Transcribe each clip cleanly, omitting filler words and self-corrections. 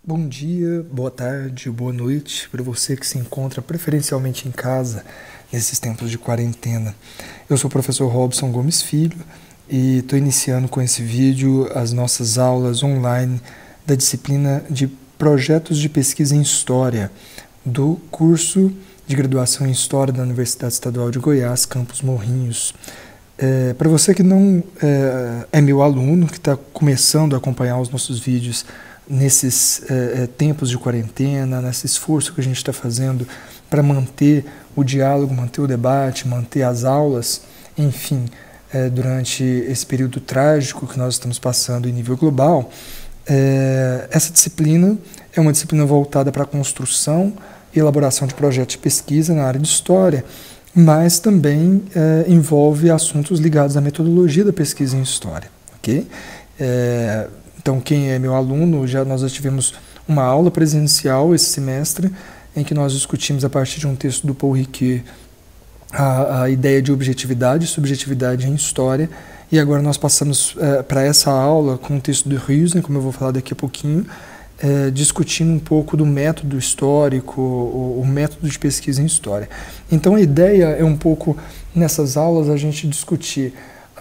Bom dia, boa tarde, boa noite para você que se encontra preferencialmente em casa nesses tempos de quarentena. Eu sou o professor Robson Gomes Filho e estou iniciando com esse vídeo as nossas aulas online da disciplina de Projetos de Pesquisa em História do curso de graduação em História da Universidade Estadual de Goiás, Campus Morrinhos. Para você que não é meu aluno, que está começando a acompanhar os nossos vídeos nesses tempos de quarentena, nesse esforço que a gente está fazendo para manter o diálogo, manter o debate, manter as aulas, enfim, durante esse período trágico que nós estamos passando em nível global, essa disciplina é uma disciplina voltada para a construção e elaboração de projetos de pesquisa na área de história, mas também envolve assuntos ligados à metodologia da pesquisa em história, ok? Então, quem é meu aluno, nós já tivemos uma aula presencial esse semestre, em que nós discutimos a partir de um texto do Paul Ricoeur a ideia de objetividade e subjetividade em história, e agora nós passamos para essa aula com o texto do Huijsen, como eu vou falar daqui a pouquinho, discutindo um pouco do método histórico, o método de pesquisa em história. Então a ideia é um pouco, nessas aulas, a gente discutir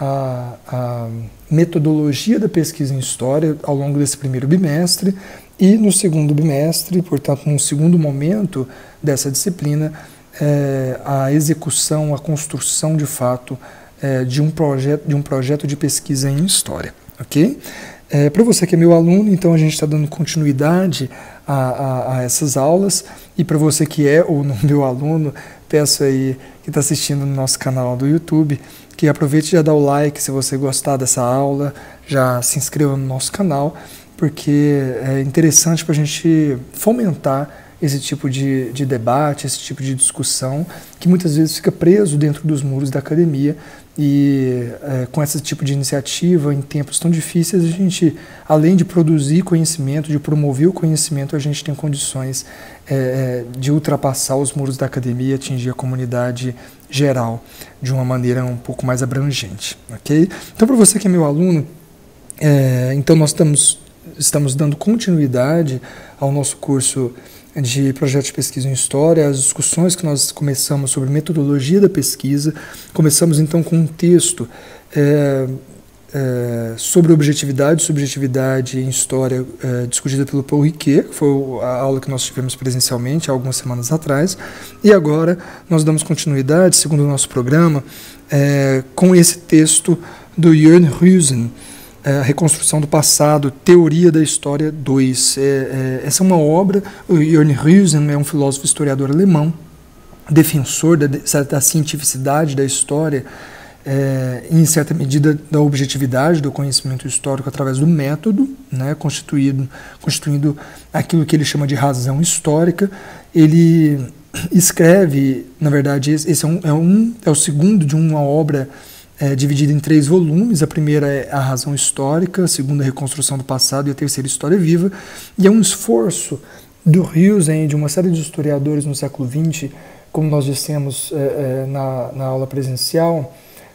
a metodologia da pesquisa em história ao longo desse primeiro bimestre e no segundo bimestre, portanto, num segundo momento dessa disciplina, a execução, a construção de fato de um projeto de pesquisa em história, ok? Para você que é meu aluno, então a gente está dando continuidade a essas aulas, e para você que é ou não meu aluno, peço aí que está assistindo no nosso canal do YouTube, que aproveite e já dá o like se você gostar dessa aula, já se inscreva no nosso canal, porque é interessante para a gente fomentar esse tipo de debate, esse tipo de discussão, que muitas vezes fica preso dentro dos muros da academia, e com esse tipo de iniciativa, em tempos tão difíceis, a gente, além de produzir conhecimento, de promover o conhecimento, a gente tem condições de ultrapassar os muros da academia e atingir a comunidade geral de uma maneira um pouco mais abrangente, ok? Então, para você que é meu aluno, então nós estamos dando continuidade ao nosso curso de projeto de pesquisa em história, as discussões que nós começamos sobre metodologia da pesquisa. Começamos então com um texto sobre objetividade e subjetividade em história, discutida pelo Paul Ricoeur, que foi a aula que nós tivemos presencialmente há algumas semanas atrás, e agora nós damos continuidade, segundo o nosso programa, com esse texto do Jörn Huijsen, a Reconstrução do Passado, Teoria da História 2. Essa é uma obra, o Jörn Huijsen é um filósofo historiador alemão, defensor da cientificidade da história, em certa medida da objetividade do conhecimento histórico através do método, né, constituindo aquilo que ele chama de razão histórica. Ele escreve, na verdade, esse é o segundo de uma obra dividida em 3 volumes. A primeira é A Razão Histórica, a segunda, A Reconstrução do Passado, e a terceira, História Viva. E é um esforço do Huijsen e de uma série de historiadores no século XX, como nós dissemos na aula presencial,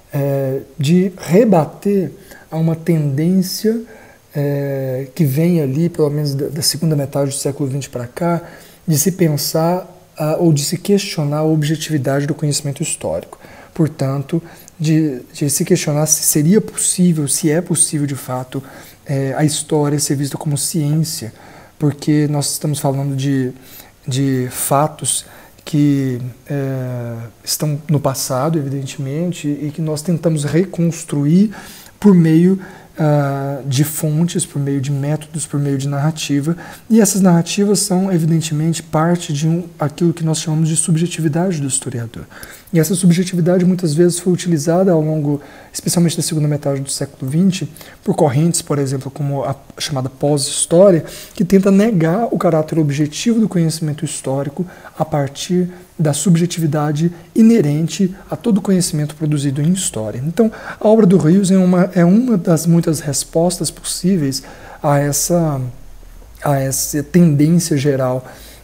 de rebater a uma tendência que vem ali, pelo menos da segunda metade do século XX para cá, de se pensar ou de se questionar a objetividade do conhecimento histórico. Portanto, de se questionar se seria possível, se é possível de fato, a história ser vista como ciência, porque nós estamos falando de fatos que estão no passado, evidentemente, e que nós tentamos reconstruir por meio de fontes, por meio de métodos, por meio de narrativa, e essas narrativas são, evidentemente, parte de aquilo que nós chamamos de subjetividade do historiador. E essa subjetividade muitas vezes foi utilizada ao longo, especialmente da segunda metade do século XX, por correntes, por exemplo, como a chamada pós-história, que tenta negar o caráter objetivo do conhecimento histórico a partir da subjetividade inerente a todo conhecimento produzido em história. Então, a obra do Huijsen é uma das muitas respostas possíveis a essa tendência geral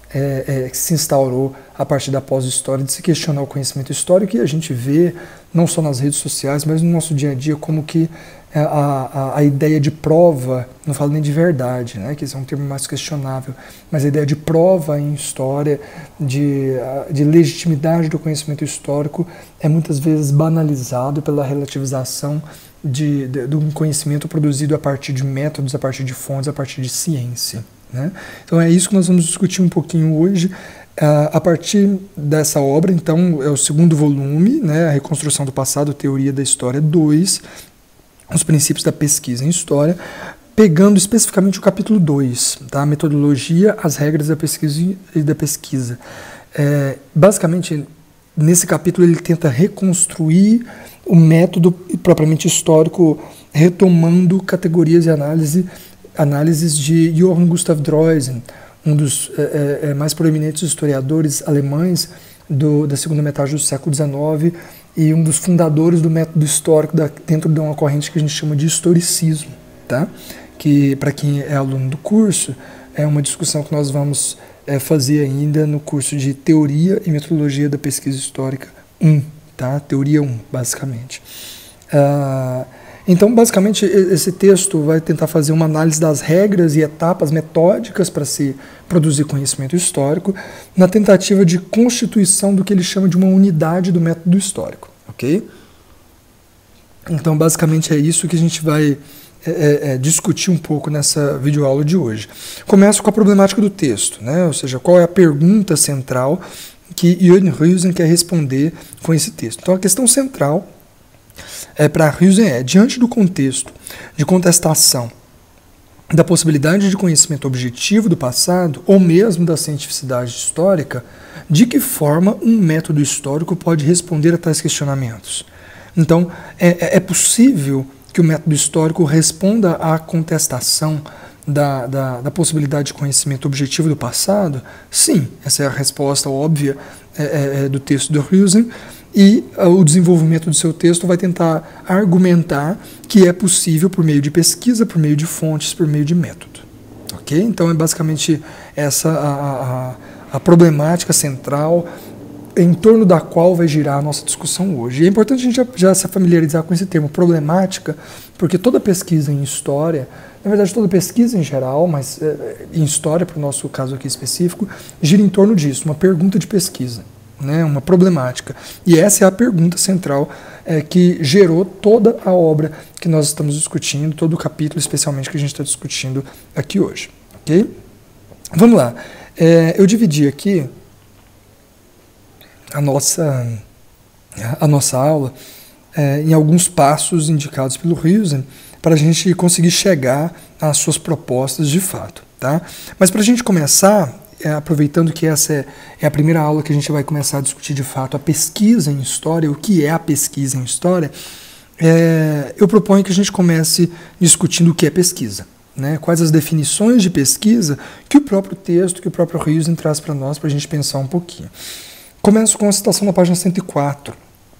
que se instaurou a partir da pós-história, de se questionar o conhecimento histórico, e a gente vê, não só nas redes sociais, mas no nosso dia a dia, como que a ideia de prova, não falo nem de verdade, né, que esse é um termo mais questionável, mas a ideia de prova em história, de legitimidade do conhecimento histórico, é muitas vezes banalizado pela relativização de um conhecimento produzido a partir de métodos, a partir de fontes, a partir de ciência, né? Então é isso que nós vamos discutir um pouquinho hoje, a partir dessa obra. Então é o segundo volume, né, A Reconstrução do Passado, Teoria da História 2, os princípios da pesquisa em história, pegando especificamente o capítulo 2, tá? Metodologia, as regras da pesquisa e da pesquisa. Basicamente, nesse capítulo ele tenta reconstruir o método propriamente histórico, retomando categorias de análises de Johann Gustav Droysen, um dos mais proeminentes historiadores alemães da segunda metade do século XIX e um dos fundadores do método histórico dentro de uma corrente que a gente chama de historicismo, tá? Que, para quem é aluno do curso, é uma discussão que nós vamos fazer ainda no curso de Teoria e Metodologia da Pesquisa Histórica 1, tá? Teoria 1, basicamente. Então, basicamente, esse texto vai tentar fazer uma análise das regras e etapas metódicas para se produzir conhecimento histórico, na tentativa de constituição do que ele chama de uma unidade do método histórico, ok? Então, basicamente, é isso que a gente vai discutir um pouco nessa videoaula de hoje. Começo com a problemática do texto, né? Ou seja, qual é a pergunta central que Jürgen Huijsen quer responder com esse texto. Então, a questão central para Huijsen diante do contexto de contestação da possibilidade de conhecimento objetivo do passado, ou mesmo da cientificidade histórica, de que forma um método histórico pode responder a tais questionamentos? Então, é possível que o método histórico responda à contestação da possibilidade de conhecimento objetivo do passado? Sim, essa é a resposta óbvia do texto do Huijsen, e o desenvolvimento do seu texto vai tentar argumentar que é possível por meio de pesquisa, por meio de fontes, por meio de método. Ok? Então é basicamente essa a problemática central em torno da qual vai girar a nossa discussão hoje. E é importante a gente já se familiarizar com esse termo problemática, porque toda pesquisa em história, na verdade toda pesquisa em geral, mas em história, para o nosso caso aqui específico, gira em torno disso, uma pergunta de pesquisa, né, uma problemática. E essa é a pergunta central que gerou toda a obra que nós estamos discutindo, todo o capítulo especialmente que a gente está discutindo aqui hoje. Ok? Vamos lá. Eu dividi aqui a nossa aula em alguns passos indicados pelo Huijsen para a gente conseguir chegar às suas propostas de fato. Tá? Mas para a gente começar, aproveitando que essa é a primeira aula que a gente vai começar a discutir de fato a pesquisa em história, o que é a pesquisa em história, eu proponho que a gente comece discutindo o que é pesquisa, né? Quais as definições de pesquisa que o próprio texto, que o próprio Huijsen traz para nós, para a gente pensar um pouquinho. Começo com a citação na página 104.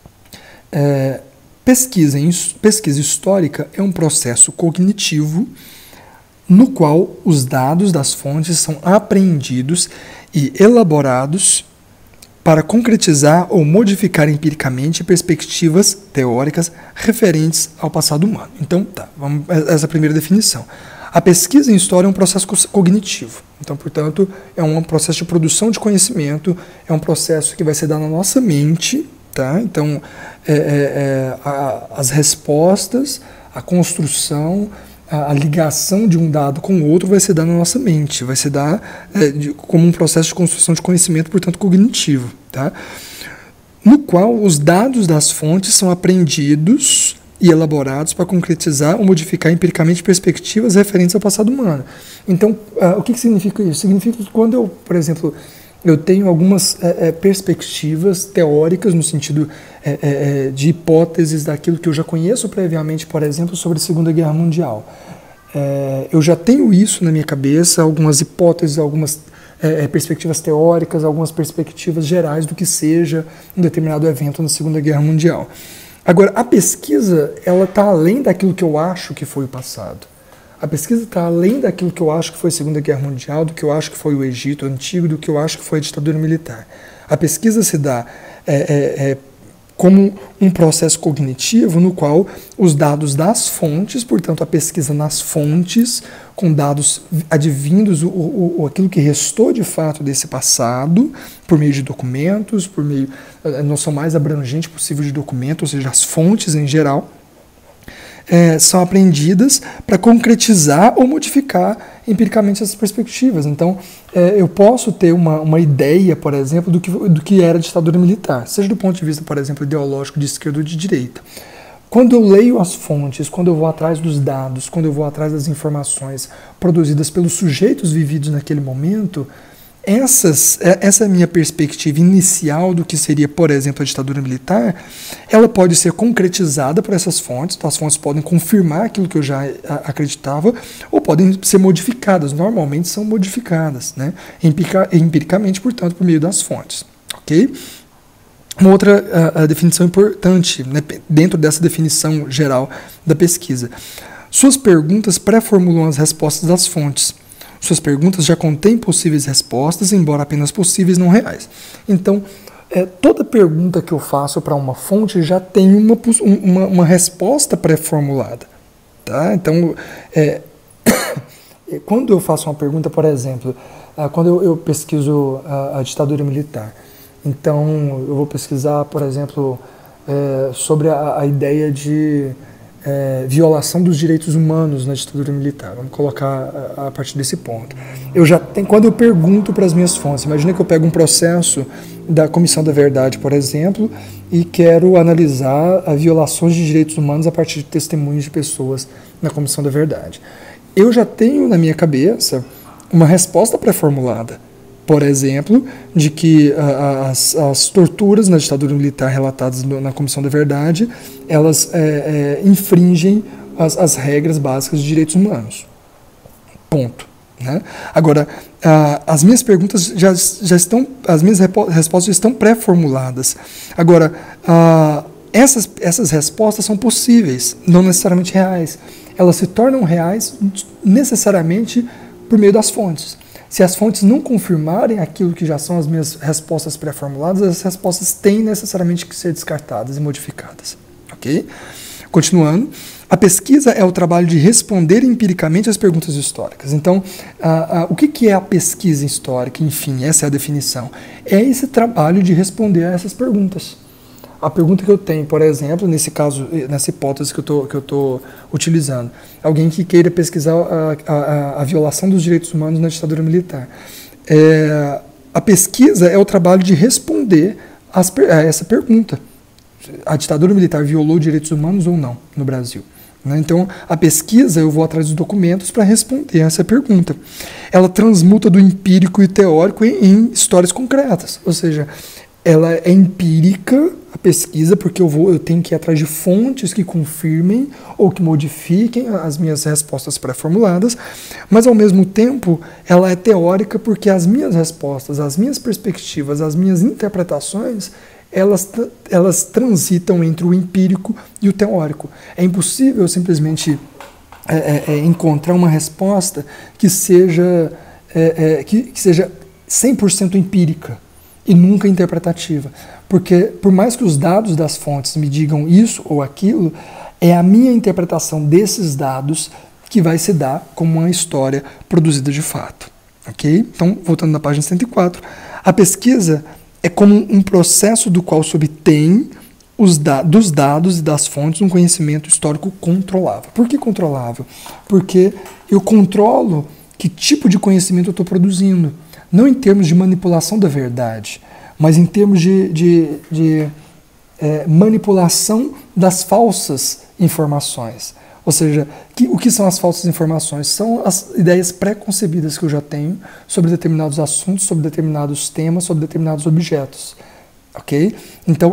Pesquisa histórica é um processo cognitivo no qual os dados das fontes são apreendidos e elaborados para concretizar ou modificar empiricamente perspectivas teóricas referentes ao passado humano. Então, vamos essa primeira definição. A pesquisa em história é um processo cognitivo. Então, portanto, é um processo de produção de conhecimento, é um processo que vai se dar na nossa mente, tá? Então, as respostas, a construção, a ligação de um dado com o outro vai se dar na nossa mente, vai se dar como um processo de construção de conhecimento, portanto, cognitivo, tá? No qual os dados das fontes são apreendidos e elaborados para concretizar ou modificar empiricamente perspectivas referentes ao passado humano. Então, o que significa isso? Significa que quando eu, por exemplo, eu tenho algumas perspectivas teóricas no sentido de hipóteses daquilo que eu já conheço previamente, por exemplo, sobre a Segunda Guerra Mundial. Eu já tenho isso na minha cabeça, algumas hipóteses, algumas perspectivas teóricas, algumas perspectivas gerais do que seja um determinado evento na Segunda Guerra Mundial. Agora, a pesquisa, ela está além daquilo que eu acho que foi o passado. A pesquisa está além daquilo que eu acho que foi a Segunda Guerra Mundial, do que eu acho que foi o Egito Antigo, do que eu acho que foi a ditadura militar. A pesquisa se dá como um processo cognitivo no qual os dados das fontes, portanto a pesquisa nas fontes, com dados advindos, aquilo que restou de fato desse passado, por meio de documentos, por meio, a noção mais abrangente possível de documento, ou seja, as fontes em geral, são aprendidas para concretizar ou modificar empiricamente essas perspectivas. Então, eu posso ter uma ideia, por exemplo, do que era a ditadura militar, seja do ponto de vista, por exemplo, ideológico de esquerda ou de direita. Quando eu leio as fontes, quando eu vou atrás dos dados, quando eu vou atrás das informações produzidas pelos sujeitos vividos naquele momento, essa minha perspectiva inicial do que seria, por exemplo, a ditadura militar, ela pode ser concretizada por essas fontes, então as fontes podem confirmar aquilo que eu já acreditava, ou podem ser modificadas, normalmente são modificadas, né? Empiricamente, portanto, por meio das fontes. Ok? Uma outra definição importante, né, dentro dessa definição geral da pesquisa. Suas perguntas pré-formulam as respostas das fontes. Suas perguntas já contêm possíveis respostas, embora apenas possíveis, não reais. Então, toda pergunta que eu faço para uma fonte já tem uma resposta pré-formulada. Tá? Então, quando eu faço uma pergunta, por exemplo, quando eu pesquiso a ditadura militar, então eu vou pesquisar, por exemplo, sobre a ideia de violação dos direitos humanos na ditadura militar. Vamos colocar a partir desse ponto. Quando eu pergunto para as minhas fontes, imagina que eu pego um processo da Comissão da Verdade, por exemplo, e quero analisar as violações de direitos humanos a partir de testemunhos de pessoas na Comissão da Verdade. Eu já tenho na minha cabeça uma resposta pré-formulada. Por exemplo, de que as torturas na ditadura militar relatadas na Comissão da Verdade, elas infringem as regras básicas de direitos humanos. Ponto. Né? Agora, as minhas perguntas as minhas respostas já estão pré-formuladas. Agora, essas respostas são possíveis, não necessariamente reais. Elas se tornam reais necessariamente por meio das fontes. Se as fontes não confirmarem aquilo que já são as minhas respostas pré-formuladas, as respostas têm necessariamente que ser descartadas e modificadas. Ok? Continuando, a pesquisa é o trabalho de responder empiricamente às perguntas históricas. Então, o que é a pesquisa histórica? Enfim, essa é a definição. É esse trabalho de responder a essas perguntas. A pergunta que eu tenho, por exemplo, nesse caso, nessa hipótese que eu estou utilizando, alguém que queira pesquisar a violação dos direitos humanos na ditadura militar. A pesquisa é o trabalho de responder a essa pergunta. A ditadura militar violou direitos humanos ou não no Brasil? Então, a pesquisa, eu vou atrás dos documentos para responder essa pergunta. Ela transmuta do empírico e teórico em histórias concretas, ou seja, ela é empírica, a pesquisa, porque eu tenho que ir atrás de fontes que confirmem ou que modifiquem as minhas respostas pré-formuladas, mas ao mesmo tempo ela é teórica porque as minhas respostas, as minhas perspectivas, as minhas interpretações, elas transitam entre o empírico e o teórico. É impossível simplesmente encontrar uma resposta que seja 100% empírica e nunca interpretativa. Porque, por mais que os dados das fontes me digam isso ou aquilo, é a minha interpretação desses dados que vai se dar como uma história produzida de fato. Ok? Então, voltando na página 104, a pesquisa é como um processo do qual se obtém dos dados e das fontes um conhecimento histórico controlável. Por que controlável? Porque eu controlo que tipo de conhecimento eu estou produzindo. Não em termos de manipulação da verdade, mas em termos de manipulação das falsas informações. Ou seja, o que são as falsas informações? São as ideias pré-concebidas que eu já tenho sobre determinados assuntos, sobre determinados temas, sobre determinados objetos. Ok? Então,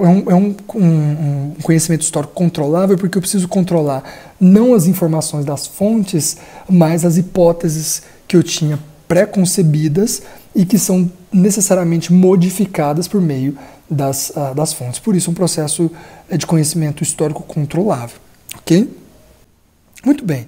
um conhecimento histórico controlável porque eu preciso controlar não as informações das fontes, mas as hipóteses que eu tinha pré-concebidas e que são necessariamente modificadas por meio das fontes. Por isso, um processo de conhecimento histórico controlável. Ok? Muito bem.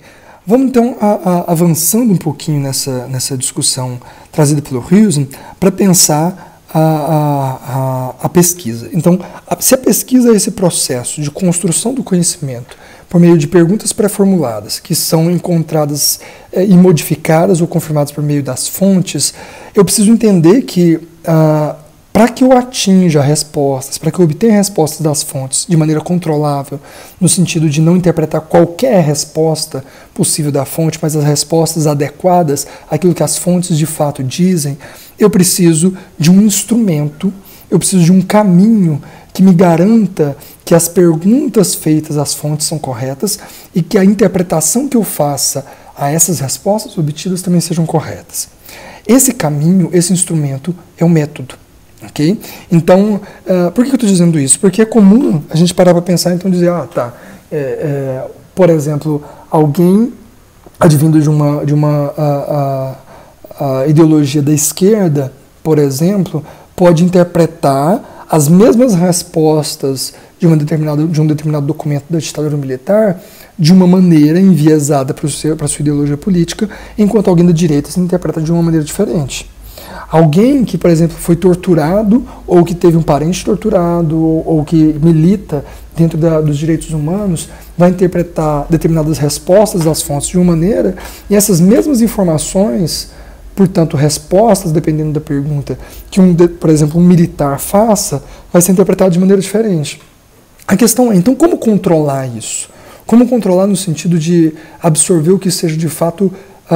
Vamos então avançando um pouquinho nessa discussão trazida pelo Huijsen para pensar a pesquisa. Então, se a pesquisa é esse processo de construção do conhecimento por meio de perguntas pré-formuladas, que são encontradas e modificadas ou confirmadas por meio das fontes, eu preciso entender que para que eu atinja respostas, para que eu obtenha respostas das fontes de maneira controlável, no sentido de não interpretar qualquer resposta possível da fonte, mas as respostas adequadas àquilo que as fontes de fato dizem, eu preciso de um instrumento, eu preciso de um caminho que me garanta que as perguntas feitas às fontes são corretas e que a interpretação que eu faça a essas respostas obtidas também sejam corretas. Esse caminho, esse instrumento é um método. Okay? Então, por que eu estou dizendo isso? Porque é comum a gente parar para pensar e então dizer, por exemplo, alguém advindo de uma ideologia da esquerda, por exemplo, pode interpretar as mesmas respostas de um determinado documento da ditadura militar de uma maneira enviesada para a sua ideologia política, enquanto alguém da direita se interpreta de uma maneira diferente. Alguém que, por exemplo, foi torturado, ou que teve um parente torturado, ou que milita dentro dos direitos humanos, vai interpretar determinadas respostas das fontes de uma maneira, e essas mesmas informações, portanto, respostas, dependendo da pergunta, que, por exemplo, um militar faça, vai ser interpretado de maneira diferente. A questão é, então, como controlar isso? Como controlar no sentido de absorver o que seja, de fato,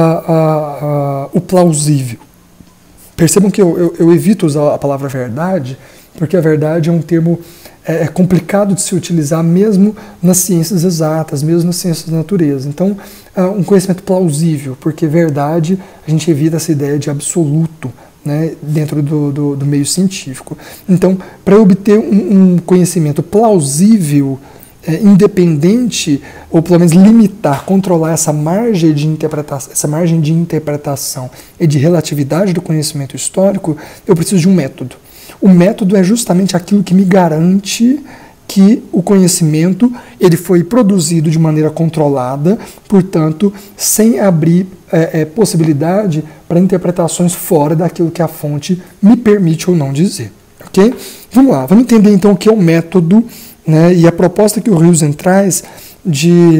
o plausível? Percebam que eu evito usar a palavra verdade, porque a verdade é um termo complicado de se utilizar mesmo nas ciências exatas, mesmo nas ciências da natureza. Então, um conhecimento plausível, porque verdade, a gente evita essa ideia de absoluto, né, dentro do meio científico. Então, para eu obter um conhecimento plausível, independente, ou pelo menos limitar, controlar essa margem de interpretação e de relatividade do conhecimento histórico, eu preciso de um método. O método é justamente aquilo que me garante que o conhecimento ele foi produzido de maneira controlada, portanto, sem abrir possibilidade para interpretações fora daquilo que a fonte me permite ou não dizer. Ok? Vamos lá, vamos entender então o que é o método, né, e a proposta que o Huijsen traz de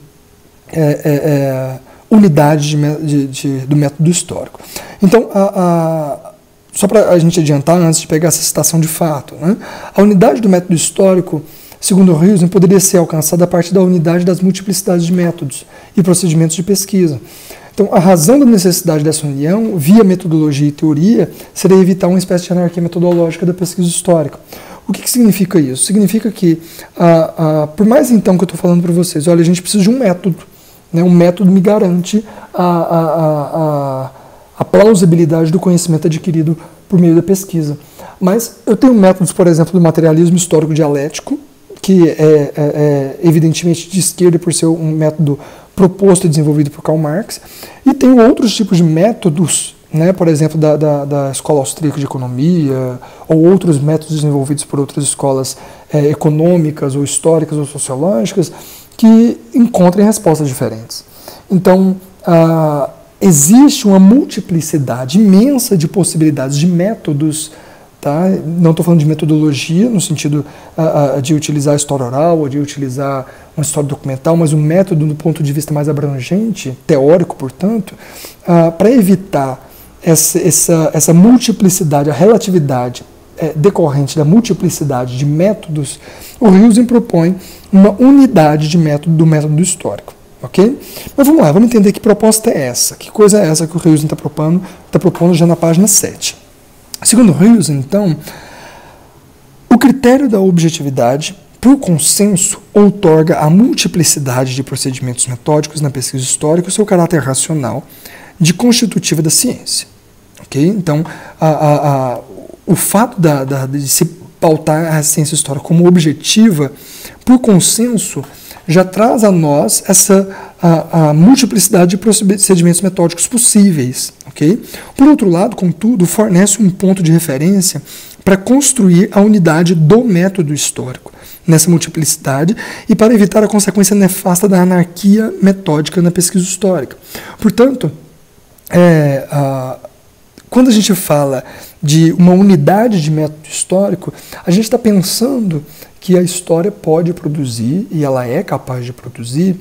unidade do método histórico. Então, só para a gente adiantar, antes de pegar essa citação de fato, né, a unidade do método histórico, segundo o Huijsen, poderia ser alcançada a partir da unidade das multiplicidades de métodos e procedimentos de pesquisa. Então, a razão da necessidade dessa união, via metodologia e teoria, seria evitar uma espécie de anarquia metodológica da pesquisa histórica. O que significa isso? Significa que, por mais então que eu estou falando para vocês, olha, a gente precisa de um método. Né? Um método me garante a plausibilidade do conhecimento adquirido por meio da pesquisa. Mas eu tenho métodos, por exemplo, do materialismo histórico dialético, que é evidentemente de esquerda por ser um método proposto e desenvolvido por Karl Marx, e tenho outros tipos de métodos, né, por exemplo, da escola austríaca de economia, ou outros métodos desenvolvidos por outras escolas econômicas, ou históricas, ou sociológicas, que encontrem respostas diferentes. Então, existe uma multiplicidade imensa de possibilidades de métodos, tá? Não estou falando de metodologia, no sentido de utilizar a história oral, ou de utilizar uma história documental, mas um método do ponto de vista mais abrangente, teórico, portanto, para evitar essa multiplicidade, a relatividade decorrente da multiplicidade de métodos, o Huijsen propõe uma unidade de método do método histórico. Ok? Mas vamos lá, vamos entender que proposta é essa, que coisa é essa que o Huijsen está propondo já na página 7. Segundo o Huijsen, então, o critério da objetividade, por consenso, outorga a multiplicidade de procedimentos metódicos na pesquisa histórica o seu caráter racional de constitutiva da ciência. Okay? Então, o fato de se pautar a ciência histórica como objetiva, por consenso, já traz a nós a multiplicidade de procedimentos metódicos possíveis. Okay? Por outro lado, contudo, fornece um ponto de referência para construir a unidade do método histórico, nessa multiplicidade e para evitar a consequência nefasta da anarquia metódica na pesquisa histórica. Portanto, quando a gente fala de uma unidade de método histórico, a gente está pensando que a história pode produzir, e ela é capaz de produzir,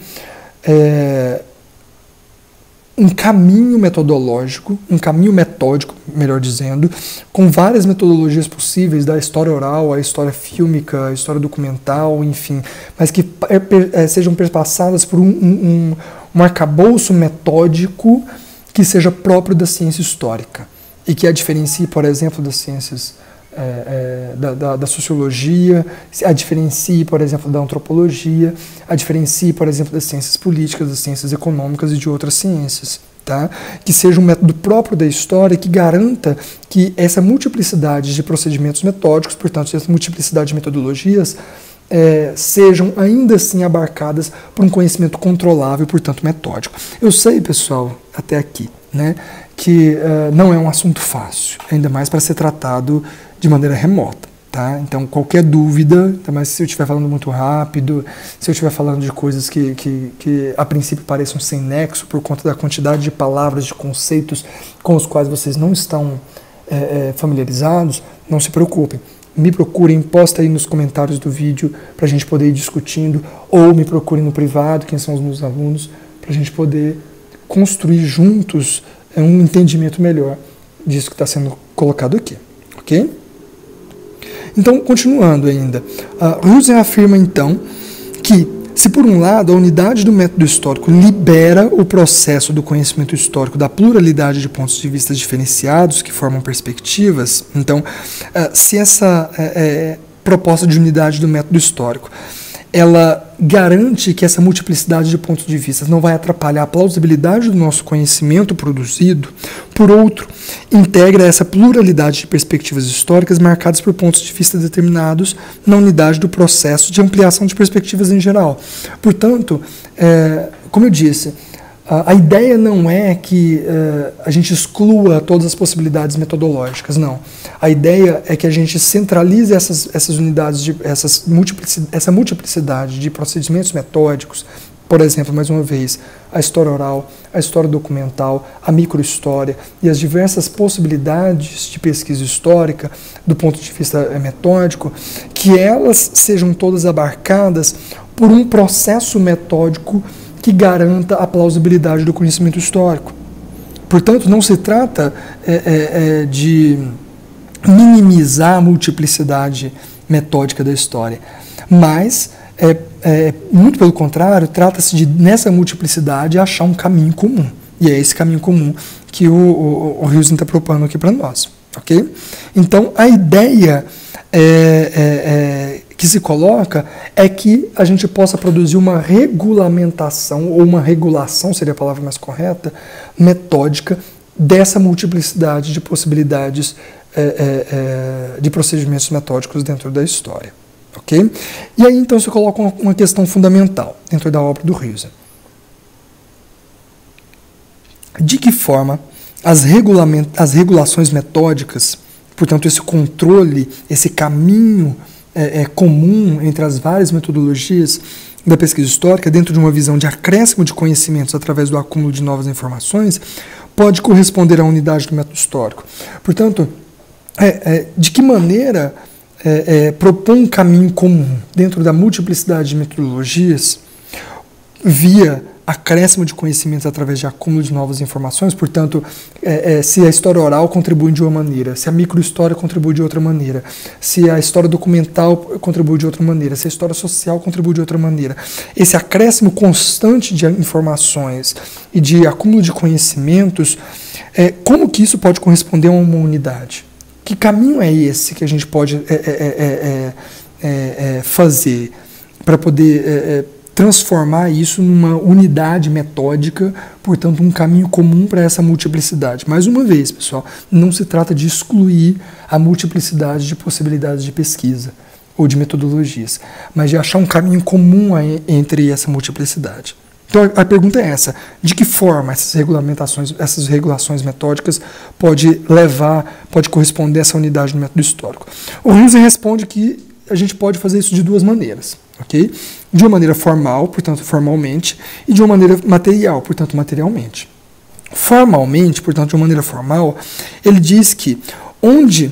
um caminho metodológico, um caminho metódico, melhor dizendo, com várias metodologias possíveis, da história oral, à história fílmica, à história documental, enfim, mas que sejam perpassadas por um arcabouço metódico que seja próprio da ciência histórica e que a diferencie, por exemplo, das ciências da sociologia, a diferencie, por exemplo, da antropologia, a diferencie, por exemplo, das ciências políticas, das ciências econômicas e de outras ciências. Tá? Que seja um método próprio da história que garanta que essa multiplicidade de procedimentos metódicos, portanto, essa multiplicidade de metodologias, sejam ainda assim abarcadas por um conhecimento controlável e, portanto, metódico. Eu sei, pessoal, até aqui, né, que não é um assunto fácil, ainda mais para ser tratado de maneira remota. Tá? Então, qualquer dúvida, ainda mais se eu estiver falando muito rápido, se eu estiver falando de coisas que a princípio pareçam sem nexo por conta da quantidade de palavras, de conceitos com os quais vocês não estão familiarizados, não se preocupem. Me procurem, posta aí nos comentários do vídeo para a gente poder ir discutindo, ou me procurem no privado, quem são os meus alunos, para a gente poder construir juntos um entendimento melhor disso que está sendo colocado aqui, ok? Então, continuando ainda, Rosen afirma então que, se por um lado a unidade do método histórico libera o processo do conhecimento histórico da pluralidade de pontos de vista diferenciados que formam perspectivas, então, se essa proposta de unidade do método histórico ela garante que essa multiplicidade de pontos de vista não vai atrapalhar a plausibilidade do nosso conhecimento produzido, por outro, integra essa pluralidade de perspectivas históricas marcadas por pontos de vista determinados na unidade do processo de ampliação de perspectivas em geral. Portanto, como eu disse, a ideia não é que a gente exclua todas as possibilidades metodológicas, não. A ideia é que a gente centralize essas unidades, essa multiplicidade de procedimentos metódicos, por exemplo, mais uma vez, a história oral, a história documental, a microhistória e as diversas possibilidades de pesquisa histórica do ponto de vista metódico, que elas sejam todas abarcadas por um processo metódico que garanta a plausibilidade do conhecimento histórico. Portanto, não se trata de minimizar a multiplicidade metódica da história, mas, muito pelo contrário, trata-se de, nessa multiplicidade, achar um caminho comum. E é esse caminho comum que o Rosen está propondo aqui para nós. Okay? Então, a ideia que se coloca é que a gente possa produzir uma regulamentação, ou uma regulação, seria a palavra mais correta, metódica, dessa multiplicidade de possibilidades de procedimentos metódicos dentro da história. Okay? E aí, então, se coloca uma questão fundamental dentro da obra do Rosen. De que forma as regulações metódicas, portanto, esse controle, esse caminho comum entre as várias metodologias da pesquisa histórica, dentro de uma visão de acréscimo de conhecimentos através do acúmulo de novas informações, pode corresponder à unidade do método histórico. Portanto, de que maneira propor um caminho comum dentro da multiplicidade de metodologias via acréscimo de conhecimentos através de acúmulo de novas informações, portanto, se a história oral contribui de uma maneira, se a microhistória contribui de outra maneira, se a história documental contribui de outra maneira, se a história social contribui de outra maneira. Esse acréscimo constante de informações e de acúmulo de conhecimentos, como que isso pode corresponder a uma unidade? Que caminho é esse que a gente pode fazer para poder transformar isso numa unidade metódica, portanto, um caminho comum para essa multiplicidade? Mais uma vez, pessoal, não se trata de excluir a multiplicidade de possibilidades de pesquisa ou de metodologias, mas de achar um caminho comum entre essa multiplicidade. Então, a pergunta é essa: de que forma essas regulações metódicas pode corresponder a essa unidade do método histórico? O Rosen responde que a gente pode fazer isso de duas maneiras, ok? De uma maneira formal, portanto formalmente, e de uma maneira material, portanto materialmente. Formalmente, portanto de uma maneira formal, ele diz que onde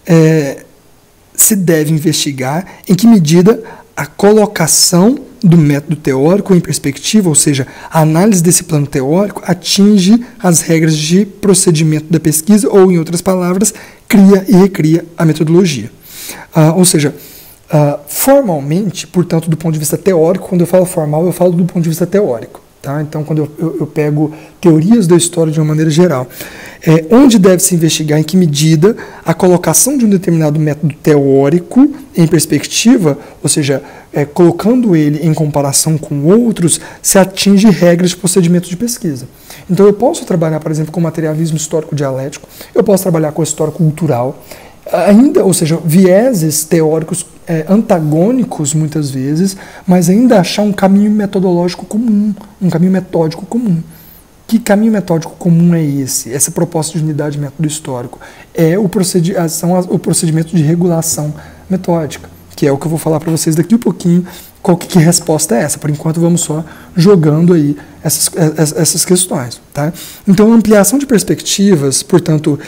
se deve investigar, em que medida a colocação do método teórico em perspectiva, ou seja, a análise desse plano teórico atinge as regras de procedimento da pesquisa, ou, em outras palavras, cria e recria a metodologia. Ou seja, formalmente, portanto, do ponto de vista teórico, quando eu falo formal, eu falo do ponto de vista teórico. Tá? Então, quando eu pego teorias da história de uma maneira geral, onde deve se investigar, em que medida a colocação de um determinado método teórico em perspectiva, ou seja, colocando ele em comparação com outros, se atinge regras de procedimento de pesquisa. Então, eu posso trabalhar, por exemplo, com materialismo histórico dialético, eu posso trabalhar com a história cultural, ainda, ou seja, vieses teóricos antagônicos muitas vezes, mas ainda achar um caminho metodológico comum, um caminho metódico comum. Que caminho metódico comum é esse? Essa proposta de unidade de método histórico é o procedimento de regulação metódica, que é o que eu vou falar para vocês daqui a pouquinho. Qual que resposta é essa? Por enquanto vamos só jogando aí essas questões. Tá? Então, a ampliação de perspectivas, portanto,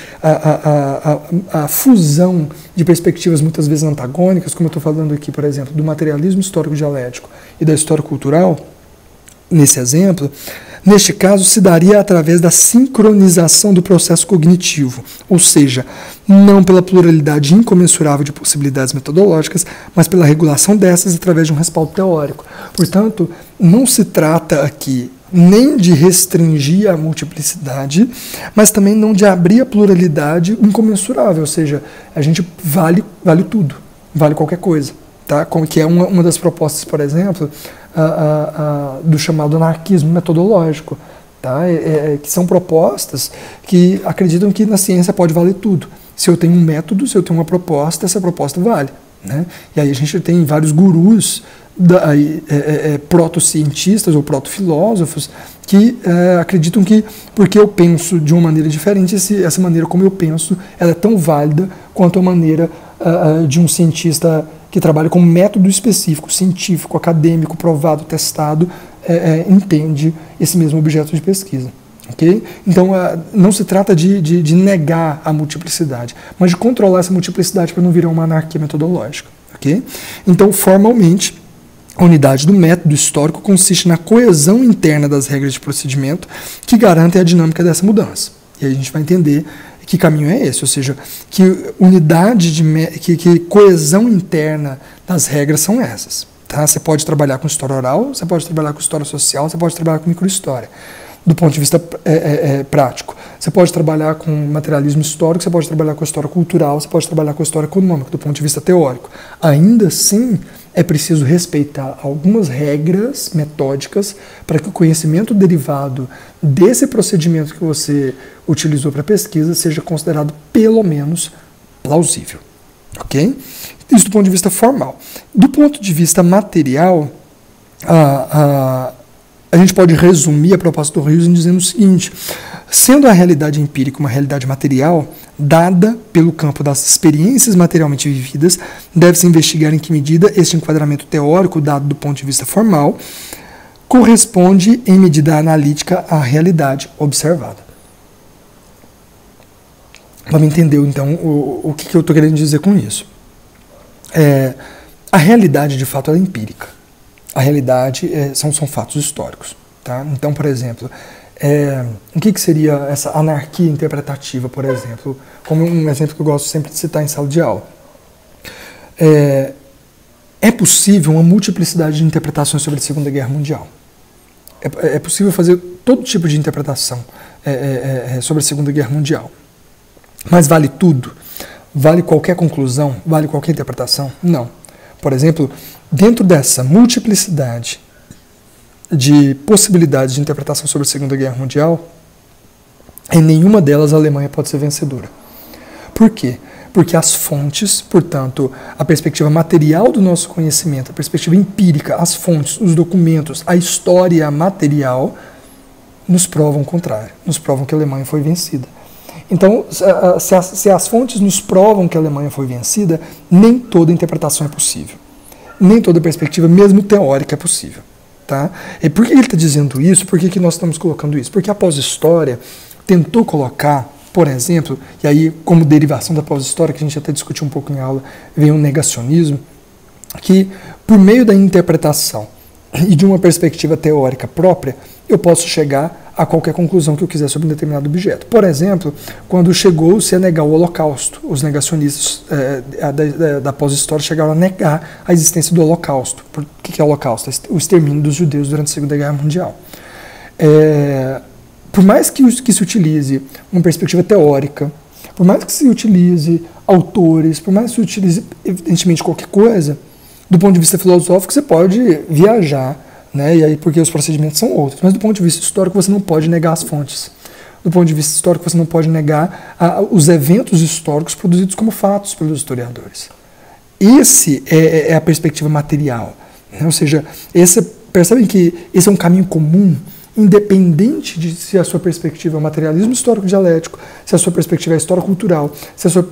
a fusão de perspectivas muitas vezes antagônicas, como eu estou falando aqui, por exemplo, do materialismo histórico dialético e da história cultural, nesse exemplo, neste caso se daria através da sincronização do processo cognitivo, ou seja, não pela pluralidade incomensurável de possibilidades metodológicas, mas pela regulação dessas através de um respaldo teórico. Portanto, não se trata aqui nem de restringir a multiplicidade, mas também não de abrir a pluralidade incomensurável, ou seja, a gente vale tudo, vale qualquer coisa. Tá? Que é uma das propostas, por exemplo, do chamado anarquismo metodológico, tá? Que são propostas que acreditam que na ciência pode valer tudo. Se eu tenho um método, se eu tenho uma proposta, essa proposta vale. Né? E aí a gente tem vários gurus, proto-cientistas ou proto-filósofos, que acreditam que, porque eu penso de uma maneira diferente, essa maneira como eu penso, ela é tão válida quanto a maneira de um cientista que trabalha com um método específico, científico, acadêmico, provado, testado, entende esse mesmo objeto de pesquisa. Okay? Então, não se trata de negar a multiplicidade, mas de controlar essa multiplicidade para não virar uma anarquia metodológica. Okay? Então, formalmente, a unidade do método histórico consiste na coesão interna das regras de procedimento que garantem a dinâmica dessa mudança. E aí a gente vai entender que caminho é esse, ou seja, que unidade que coesão interna das regras são essas. Tá? Você pode trabalhar com história oral, você pode trabalhar com história social, você pode trabalhar com microhistória, do ponto de vista prático. Você pode trabalhar com materialismo histórico, você pode trabalhar com história cultural, você pode trabalhar com história econômica, do ponto de vista teórico. Ainda assim, é preciso respeitar algumas regras metódicas para que o conhecimento derivado desse procedimento que você utilizou para a pesquisa seja considerado pelo menos plausível. Ok? Isso do ponto de vista formal. Do ponto de vista material, a gente pode resumir a proposta do Rios dizendo o seguinte: sendo a realidade empírica uma realidade material, dada pelo campo das experiências materialmente vividas, deve-se investigar em que medida este enquadramento teórico, dado do ponto de vista formal, corresponde em medida analítica à realidade observada. Vamos entender, então, o que eu estou querendo dizer com isso. A realidade, de fato, é empírica. A realidade são fatos históricos. Tá? Então, por exemplo, o que seria essa anarquia interpretativa, por exemplo? Como um exemplo que eu gosto sempre de citar em sala de aula. É possível uma multiplicidade de interpretações sobre a Segunda Guerra Mundial. É possível fazer todo tipo de interpretação sobre a Segunda Guerra Mundial. Mas vale tudo? Vale qualquer conclusão? Vale qualquer interpretação? Não. Por exemplo, dentro dessa multiplicidade de possibilidades de interpretação sobre a Segunda Guerra Mundial, em nenhuma delas a Alemanha pode ser vencedora. Por quê? Porque as fontes, portanto, a perspectiva material do nosso conhecimento, a perspectiva empírica, as fontes, os documentos, a história material, nos provam o contrário, nos provam que a Alemanha foi vencida. Então, se as fontes nos provam que a Alemanha foi vencida, nem toda interpretação é possível. Nem toda perspectiva, mesmo teórica, é possível. Tá? E por que ele está dizendo isso? Por que nós estamos colocando isso? Porque a pós-história tentou colocar, por exemplo, e aí como derivação da pós-história, que a gente até discutiu um pouco em aula, vem o negacionismo, que por meio da interpretação e de uma perspectiva teórica própria, eu posso chegar a qualquer conclusão que eu quiser sobre um determinado objeto. Por exemplo, quando chegou-se a negar o Holocausto, os negacionistas da pós-história chegaram a negar a existência do Holocausto. O que é o Holocausto? O extermínio dos judeus durante a Segunda Guerra Mundial. Por mais que se utilize uma perspectiva teórica, por mais que se utilize autores, por mais que se utilize, evidentemente, qualquer coisa, do ponto de vista filosófico, você pode viajar, né? E aí porque os procedimentos são outros. Mas do ponto de vista histórico, você não pode negar as fontes. Do ponto de vista histórico, você não pode negar os eventos históricos produzidos como fatos pelos historiadores. Esse é a perspectiva material. Né? Ou seja, percebem que esse é um caminho comum, independente de se a sua perspectiva é materialismo histórico-dialético, se a sua perspectiva é histórico-cultural, se a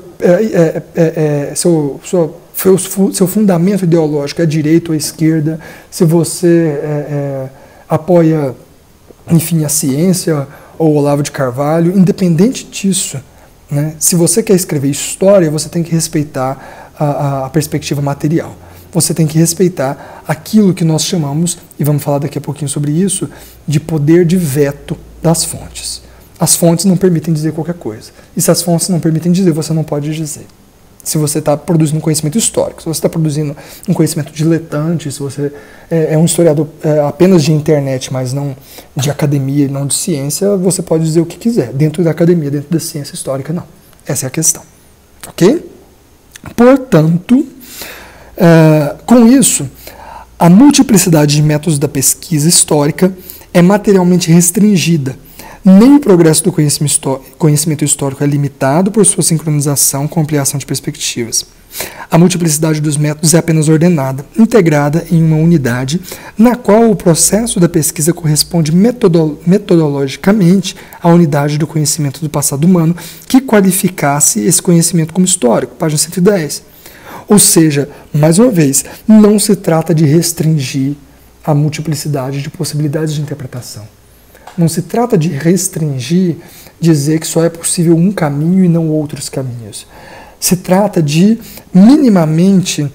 seu fundamento ideológico é direita ou esquerda, se você apoia, enfim, a ciência ou Olavo de Carvalho, independente disso, né, se você quer escrever história, você tem que respeitar a perspectiva material. Você tem que respeitar aquilo que nós chamamos, e vamos falar daqui a pouquinho sobre isso, de poder de veto das fontes. As fontes não permitem dizer qualquer coisa. E se as fontes não permitem dizer, você não pode dizer. Se você está produzindo um conhecimento histórico, se você está produzindo um conhecimento diletante, se você é um historiador apenas de internet, mas não de academia, não de ciência, você pode dizer o que quiser. Dentro da academia, dentro da ciência histórica, não. Essa é a questão. Ok? Portanto, com isso, a multiplicidade de métodos da pesquisa histórica é materialmente restringida. Nem o progresso do conhecimento histórico é limitado por sua sincronização com ampliação de perspectivas. A multiplicidade dos métodos é apenas ordenada, integrada em uma unidade, na qual o processo da pesquisa corresponde metodologicamente à unidade do conhecimento do passado humano que qualificasse esse conhecimento como histórico, página 110. Ou seja, mais uma vez, não se trata de restringir a multiplicidade de possibilidades de interpretação. Não se trata de restringir, dizer que só é possível um caminho e não outros caminhos. Se trata de minimamente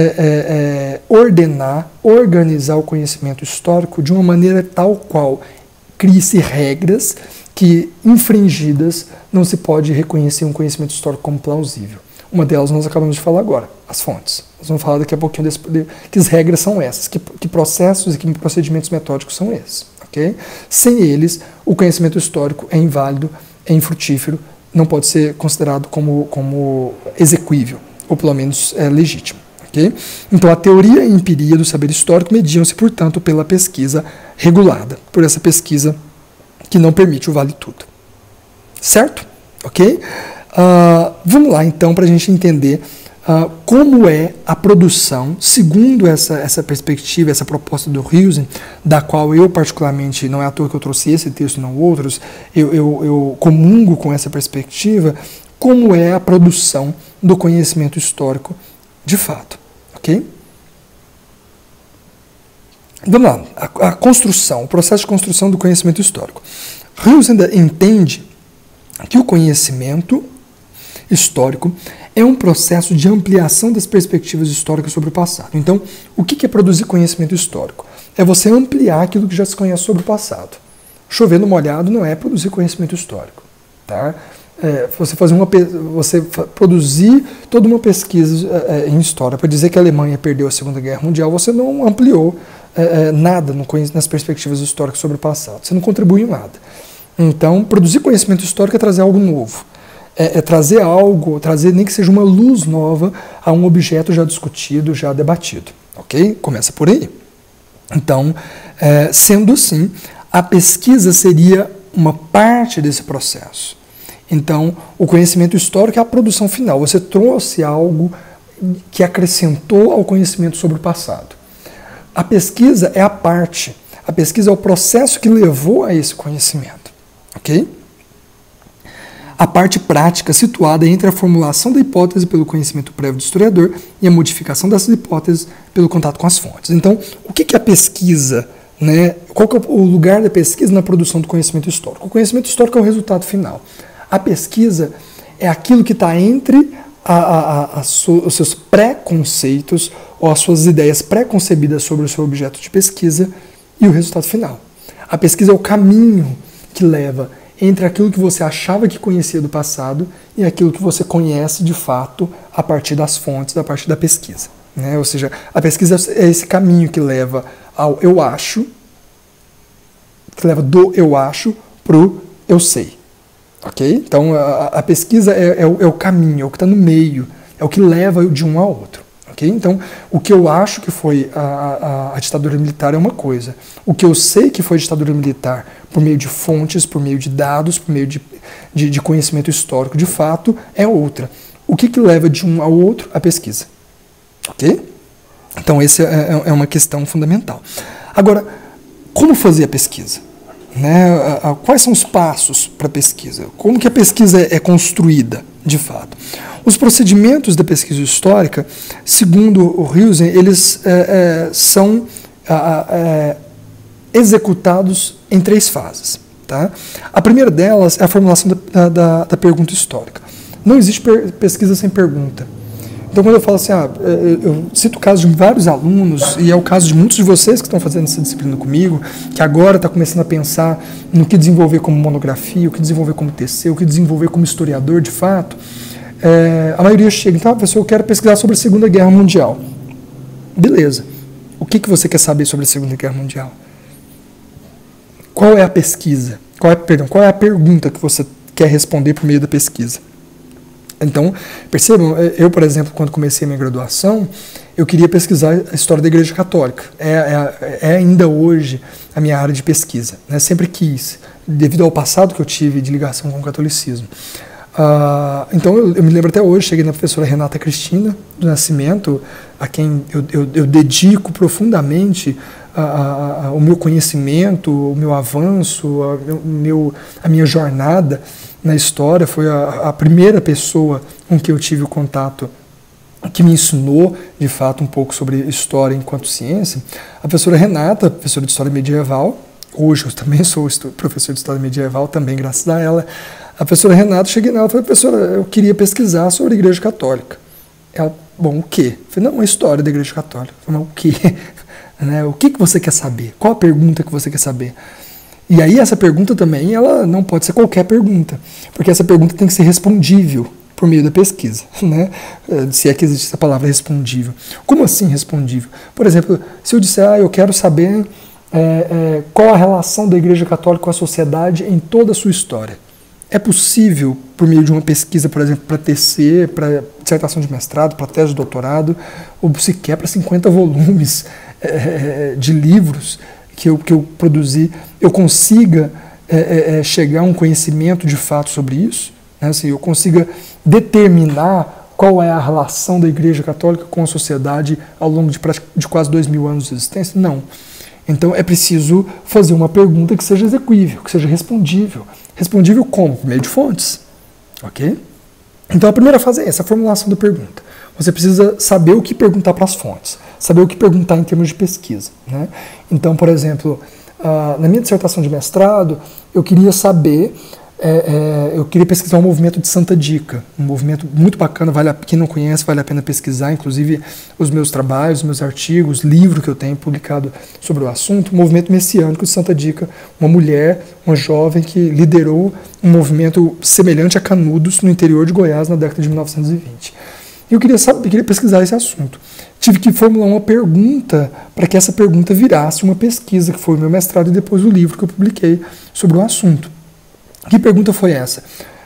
organizar o conhecimento histórico de uma maneira tal qual crie-se regras que, infringidas, não se pode reconhecer um conhecimento histórico como plausível. Uma delas nós acabamos de falar agora, as fontes. Nós vamos falar daqui a pouquinho que as regras são essas, que processos e que procedimentos metódicos são esses. Okay? Sem eles, o conhecimento histórico é inválido, é infrutífero, não pode ser considerado como exequível, ou pelo menos legítimo. Okay? Então, a teoria e a empiria do saber histórico mediam-se, portanto, pela pesquisa regulada, por essa pesquisa que não permite o vale tudo. Certo? Ok? Vamos lá, então, para a gente entender como é a produção, segundo essa perspectiva, essa proposta do Huizing, da qual eu particularmente, não é à toa que eu trouxe esse texto e não outros, eu comungo com essa perspectiva, como é a produção do conhecimento histórico de fato. Ok? Vamos lá, a construção, o processo de construção do conhecimento histórico. Huizing entende que o conhecimento histórico é um processo de ampliação das perspectivas históricas sobre o passado. Então, o que é produzir conhecimento histórico? É você ampliar aquilo que já se conhece sobre o passado. Chover no molhado não é produzir conhecimento histórico. Tá? Você produzir toda uma pesquisa em história para dizer que a Alemanha perdeu a Segunda Guerra Mundial, você não ampliou nada nas perspectivas históricas sobre o passado. Você não contribuiu em nada. Então, produzir conhecimento histórico é trazer algo novo. Trazer algo, trazer nem que seja uma luz nova a um objeto já discutido, já debatido. Ok? Começa por aí. Então, sendo assim, a pesquisa seria uma parte desse processo. Então, o conhecimento histórico é a produção final. Você trouxe algo que acrescentou ao conhecimento sobre o passado. A pesquisa é a parte. A pesquisa é o processo que levou a esse conhecimento. Ok? a parte prática situada entre a formulação da hipótese pelo conhecimento prévio do historiador e a modificação dessas hipóteses pelo contato com as fontes. Então, o que é a pesquisa? Né? Qual que é o lugar da pesquisa na produção do conhecimento histórico? O conhecimento histórico é o resultado final. A pesquisa é aquilo que está entre os seus preconceitos ou as suas ideias preconcebidas sobre o seu objeto de pesquisa e o resultado final. A pesquisa é o caminho que leva entre aquilo que você achava que conhecia do passado e aquilo que você conhece de fato a partir das fontes, a partir da pesquisa. Né? Ou seja, a pesquisa é esse caminho que leva ao eu acho, que leva do eu acho para o eu sei. Okay? Então a pesquisa é o caminho, é o que está no meio, é o que leva de um ao outro. Okay? Então, o que eu acho que foi a ditadura militar é uma coisa. O que eu sei que foi a ditadura militar, por meio de fontes, por meio de dados, por meio de conhecimento histórico, de fato, é outra. O que leva de um ao outro? A pesquisa. Ok? Então, essa é uma questão fundamental. Agora, como fazer a pesquisa? Né? Quais são os passos para a pesquisa? Como que a pesquisa é construída, de fato? Os procedimentos da pesquisa histórica, segundo o Huizen, eles são executados em 3 fases. Tá? A primeira delas é a formulação da pergunta histórica. Não existe pesquisa sem pergunta. Então, quando eu falo assim, eu cito o caso de vários alunos, e é o caso de muitos de vocês que estão fazendo essa disciplina comigo, que agora está começando a pensar no que desenvolver como monografia, o que desenvolver como TC, o que desenvolver como historiador, de fato. A maioria chega, então, professor, eu quero pesquisar sobre a Segunda Guerra Mundial. Beleza. O que você quer saber sobre a Segunda Guerra Mundial? Qual é a pesquisa? Qual é a pergunta que você quer responder por meio da pesquisa? Então, percebam, eu, por exemplo, quando comecei a minha graduação, eu queria pesquisar a história da Igreja Católica. É ainda hoje a minha área de pesquisa. Né? Sempre quis, devido ao passado que eu tive de ligação com o catolicismo. Então, eu me lembro até hoje, cheguei na professora Renata Cristina do Nascimento, a quem eu dedico profundamente o meu conhecimento, o meu avanço, a minha jornada na história. Foi a primeira pessoa com que eu tive o contato que me ensinou, de fato, um pouco sobre história enquanto ciência. A professora Renata, professora de História Medieval, hoje eu também sou professor de História Medieval, também graças a ela. A professora Renata, cheguei nela e falei, professora, eu queria pesquisar sobre a Igreja Católica. Ela, bom, o quê? Eu falei, não, a história da Igreja Católica. Eu falei, mas o quê? Né? O que você quer saber? Qual a pergunta que você quer saber? E aí essa pergunta também, ela não pode ser qualquer pergunta, porque essa pergunta tem que ser respondível por meio da pesquisa, né? Se é que existe essa palavra respondível. Como assim respondível? Por exemplo, se eu disser, eu quero saber qual a relação da Igreja Católica com a sociedade em toda a sua história. É possível, por meio de uma pesquisa, por exemplo, para TC, para dissertação de mestrado, para tese de doutorado, ou sequer para 50 volumes de livros que eu produzi, eu consiga chegar a um conhecimento de fato sobre isso? Né? Assim, eu consiga determinar qual é a relação da Igreja Católica com a sociedade ao longo de quase 2000 anos de existência? Não. Então é preciso fazer uma pergunta que seja execuível, que seja respondível. Respondível como? Por meio de fontes. Ok? Então a primeira fase é essa, a formulação da pergunta. Você precisa saber o que perguntar para as fontes, saber o que perguntar em termos de pesquisa. Né? Então, por exemplo, na minha dissertação de mestrado, eu queria saber, eu queria pesquisar o movimento de Santa Dica, um movimento muito bacana, quem não conhece vale a pena pesquisar, inclusive os meus trabalhos, os meus artigos, livro que eu tenho publicado sobre o assunto, o movimento messiânico de Santa Dica, uma mulher, uma jovem que liderou um movimento semelhante a Canudos no interior de Goiás na década de 1920. E eu queria pesquisar esse assunto. Tive que formular uma pergunta para que essa pergunta virasse uma pesquisa, que foi o meu mestrado e depois o livro que eu publiquei sobre o assunto. Que pergunta foi essa?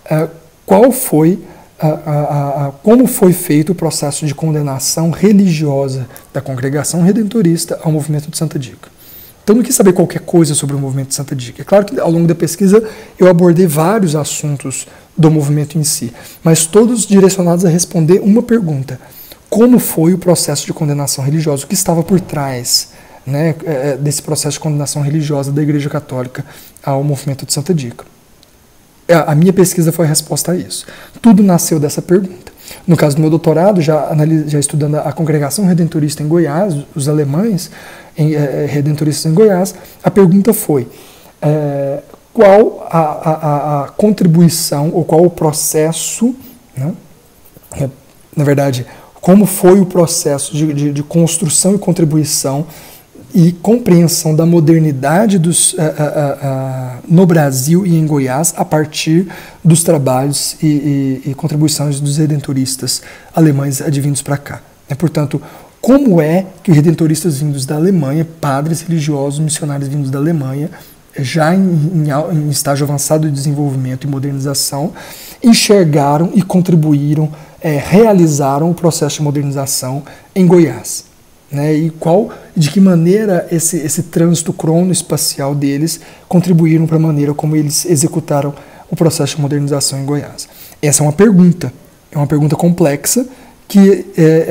Como foi feito o processo de condenação religiosa da congregação redentorista ao movimento de Santa Dica? Então, não quis saber qualquer coisa sobre o movimento de Santa Dica. É claro que, ao longo da pesquisa, eu abordei vários assuntos do movimento em si, mas todos direcionados a responder uma pergunta. Como foi o processo de condenação religiosa? O que estava por trás, né, desse processo de condenação religiosa da Igreja Católica ao movimento de Santa Dica? A minha pesquisa foi a resposta a isso. Tudo nasceu dessa pergunta. No caso do meu doutorado, já estudando a congregação redentorista em Goiás, os alemães redentoristas em Goiás, a pergunta foi qual a contribuição, ou qual o processo, né? Na verdade, como foi o processo de construção e contribuição e compreensão da modernidade no Brasil e em Goiás a partir dos trabalhos e contribuições dos redentoristas alemães advindos para cá. Portanto, como é que redentoristas vindos da Alemanha, padres religiosos, missionários vindos da Alemanha, já em estágio avançado de desenvolvimento e modernização, enxergaram e contribuíram, realizaram o processo de modernização em Goiás? E de que maneira esse trânsito cronoespacial deles contribuíram para a maneira como eles executaram o processo de modernização em Goiás. Essa é uma pergunta complexa que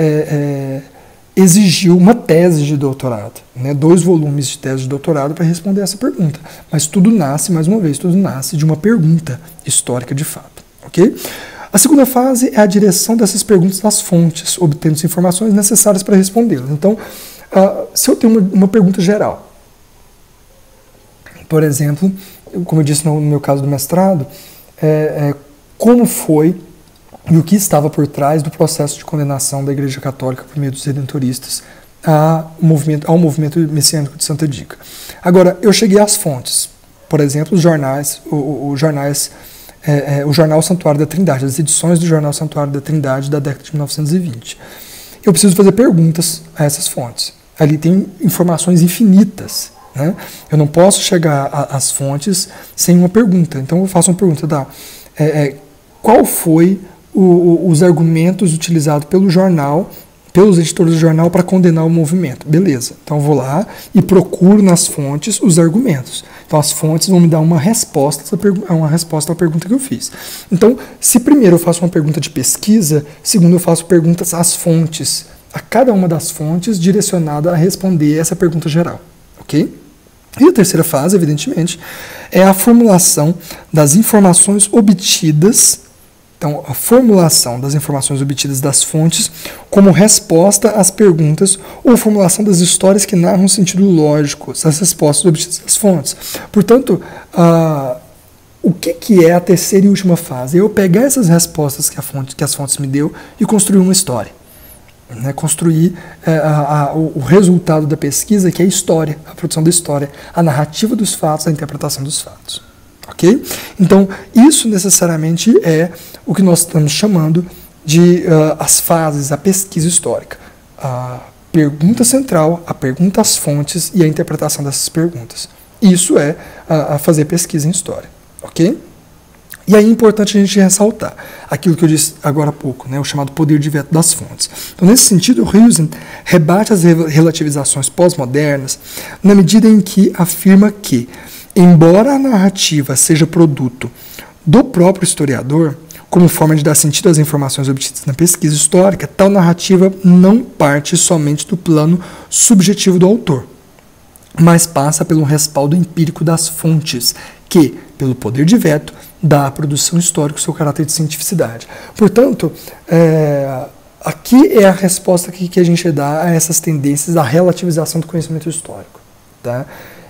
exigiu uma tese de doutorado, 2 volumes de tese de doutorado para responder essa pergunta. Mas tudo nasce, mais uma vez, de uma pergunta histórica de fato. Ok? A segunda fase é a direção dessas perguntas às fontes, obtendo as informações necessárias para respondê-las. Então, se eu tenho uma pergunta geral, por exemplo, como eu disse no meu caso do mestrado, como foi e o que estava por trás do processo de condenação da Igreja Católica por meio dos redentoristas ao movimento messiânico de Santa Dica. Agora, eu cheguei às fontes, por exemplo, os jornais, o Jornal Santuário da Trindade, as edições do Jornal Santuário da Trindade da década de 1920. Eu preciso fazer perguntas a essas fontes. Ali tem informações infinitas. Eu não posso chegar às fontes sem uma pergunta. Então eu faço uma pergunta, qual foi os argumentos utilizados pelo jornal, pelos editores do jornal para condenar o movimento? Beleza, então eu vou lá e procuro nas fontes os argumentos. Então as fontes vão me dar uma resposta à pergunta que eu fiz. Então, se primeiro eu faço uma pergunta de pesquisa, segundo eu faço perguntas às fontes, a cada uma das fontes direcionada a responder essa pergunta geral. Ok? E a terceira fase, evidentemente, é a formulação das informações obtidas. Então, a formulação das informações obtidas das fontes como resposta às perguntas ou formulação das histórias que narram sentido lógico, as respostas obtidas das fontes. Portanto, o que é a terceira e última fase? Eu pegar essas respostas que as fontes me deu e construir uma história. Construir o resultado da pesquisa, que é a história, a produção da história, a narrativa dos fatos, a interpretação dos fatos. Ok? Então, isso necessariamente é o que nós estamos chamando de as fases, a pesquisa histórica. A pergunta central, a pergunta às fontes e a interpretação dessas perguntas. Isso é a fazer pesquisa em história. Ok? E aí é importante a gente ressaltar aquilo que eu disse agora há pouco, o chamado poder de veto das fontes. Então, nesse sentido, Huizen rebate as relativizações pós-modernas na medida em que afirma que, embora a narrativa seja produto do próprio historiador, como forma de dar sentido às informações obtidas na pesquisa histórica, tal narrativa não parte somente do plano subjetivo do autor, mas passa pelo respaldo empírico das fontes, que, pelo poder de veto, dá à produção histórica o seu caráter de cientificidade. Portanto, aqui é a resposta que a gente dá a essas tendências da relativização do conhecimento histórico. Tá?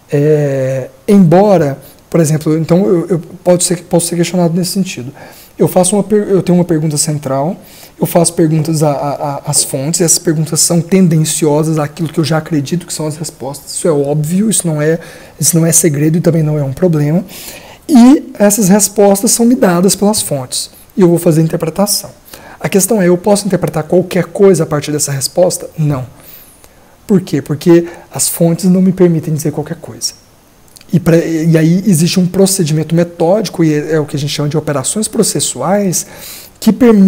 Embora, por exemplo, então eu posso ser questionado nesse sentido. Eu tenho uma pergunta central, eu faço perguntas às fontes, essas perguntas são tendenciosas àquilo que eu já acredito que são as respostas. Isso é óbvio, isso não é segredo e também não é um problema. E essas respostas são me dadas pelas fontes. E eu vou fazer a interpretação. A questão é, eu posso interpretar qualquer coisa a partir dessa resposta? Não. Por quê? Porque as fontes não me permitem dizer qualquer coisa. E aí existe um procedimento metódico, e é o que a gente chama de operações processuais, que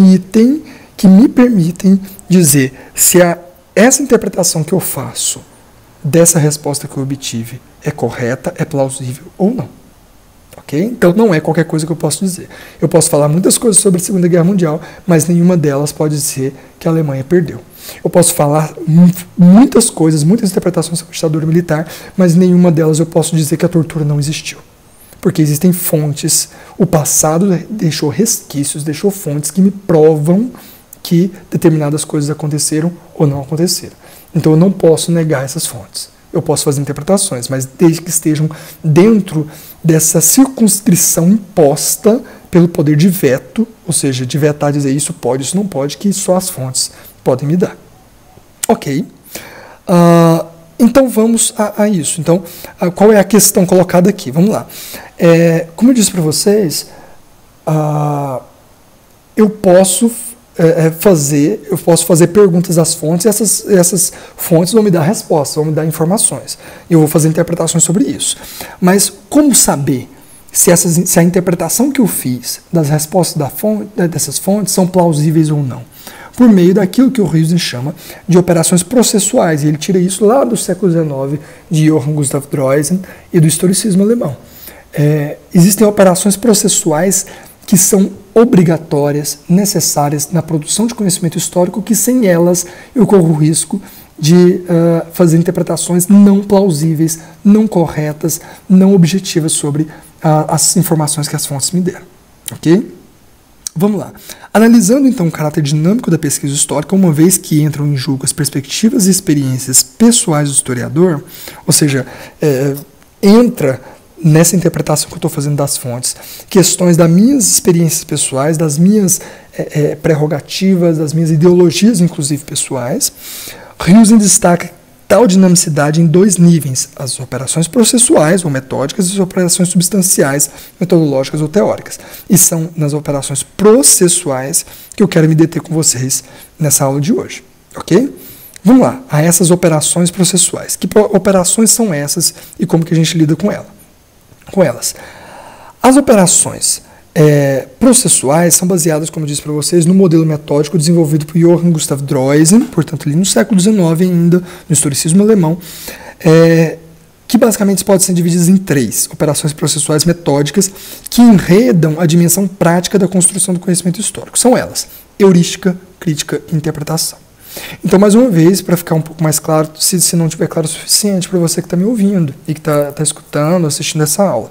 me permitem dizer se essa interpretação que eu faço dessa resposta que eu obtive é correta, é plausível ou não. Okay? Então não é qualquer coisa que eu posso dizer. Eu posso falar muitas coisas sobre a Segunda Guerra Mundial, mas nenhuma delas pode dizer que a Alemanha perdeu. Eu posso falar muitas coisas, muitas interpretações sobre a ditadura militar, mas nenhuma delas eu posso dizer que a tortura não existiu. Porque existem fontes, o passado deixou resquícios, deixou fontes que me provam que determinadas coisas aconteceram ou não aconteceram. Então eu não posso negar essas fontes. Eu posso fazer interpretações, mas desde que estejam dentro dessa circunscrição imposta pelo poder de veto, ou seja, de vetar, dizer isso pode, isso não pode, que só as fontes podem me dar. Ok. Então vamos a isso. Então, qual é a questão colocada aqui? Vamos lá. Como eu disse para vocês, eu posso fazer perguntas às fontes, e essas fontes vão me dar respostas, vão me dar informações. Eu vou fazer interpretações sobre isso. Mas como saber se a interpretação que eu fiz das respostas dessas fontes são plausíveis ou não? Por meio daquilo que o Huysmans chama de operações processuais. E ele tira isso lá do século XIX, de Johann Gustav Droysen e do historicismo alemão. Existem operações processuais que são obrigatórias, necessárias na produção de conhecimento histórico, que sem elas eu corro o risco de fazer interpretações não plausíveis, não corretas, não objetivas sobre as informações que as fontes me deram. Ok? Vamos lá. Analisando, então, o caráter dinâmico da pesquisa histórica, uma vez que entram em jogo as perspectivas e experiências pessoais do historiador, ou seja, entra nessa interpretação que eu estou fazendo das fontes, questões das minhas experiências pessoais, das minhas prerrogativas, das minhas ideologias, inclusive pessoais, Huysmans destaca tal dinamicidade em dois níveis: as operações processuais ou metódicas e as operações substanciais, metodológicas ou teóricas. E são nas operações processuais que eu quero me deter com vocês nessa aula de hoje. Ok? Vamos lá, a essas operações processuais. Que operações são essas e como que a gente lida com elas? As operações processuais são baseadas, como eu disse para vocês, no modelo metódico desenvolvido por Johann Gustav Droysen, portanto, ali no século XIX ainda, no historicismo alemão, que basicamente podem ser divididas em três operações processuais metódicas que enredam a dimensão prática da construção do conhecimento histórico. São elas: heurística, crítica e interpretação. Então, mais uma vez, para ficar um pouco mais claro, se não estiver claro o suficiente para você que está me ouvindo e que está escutando, assistindo essa aula,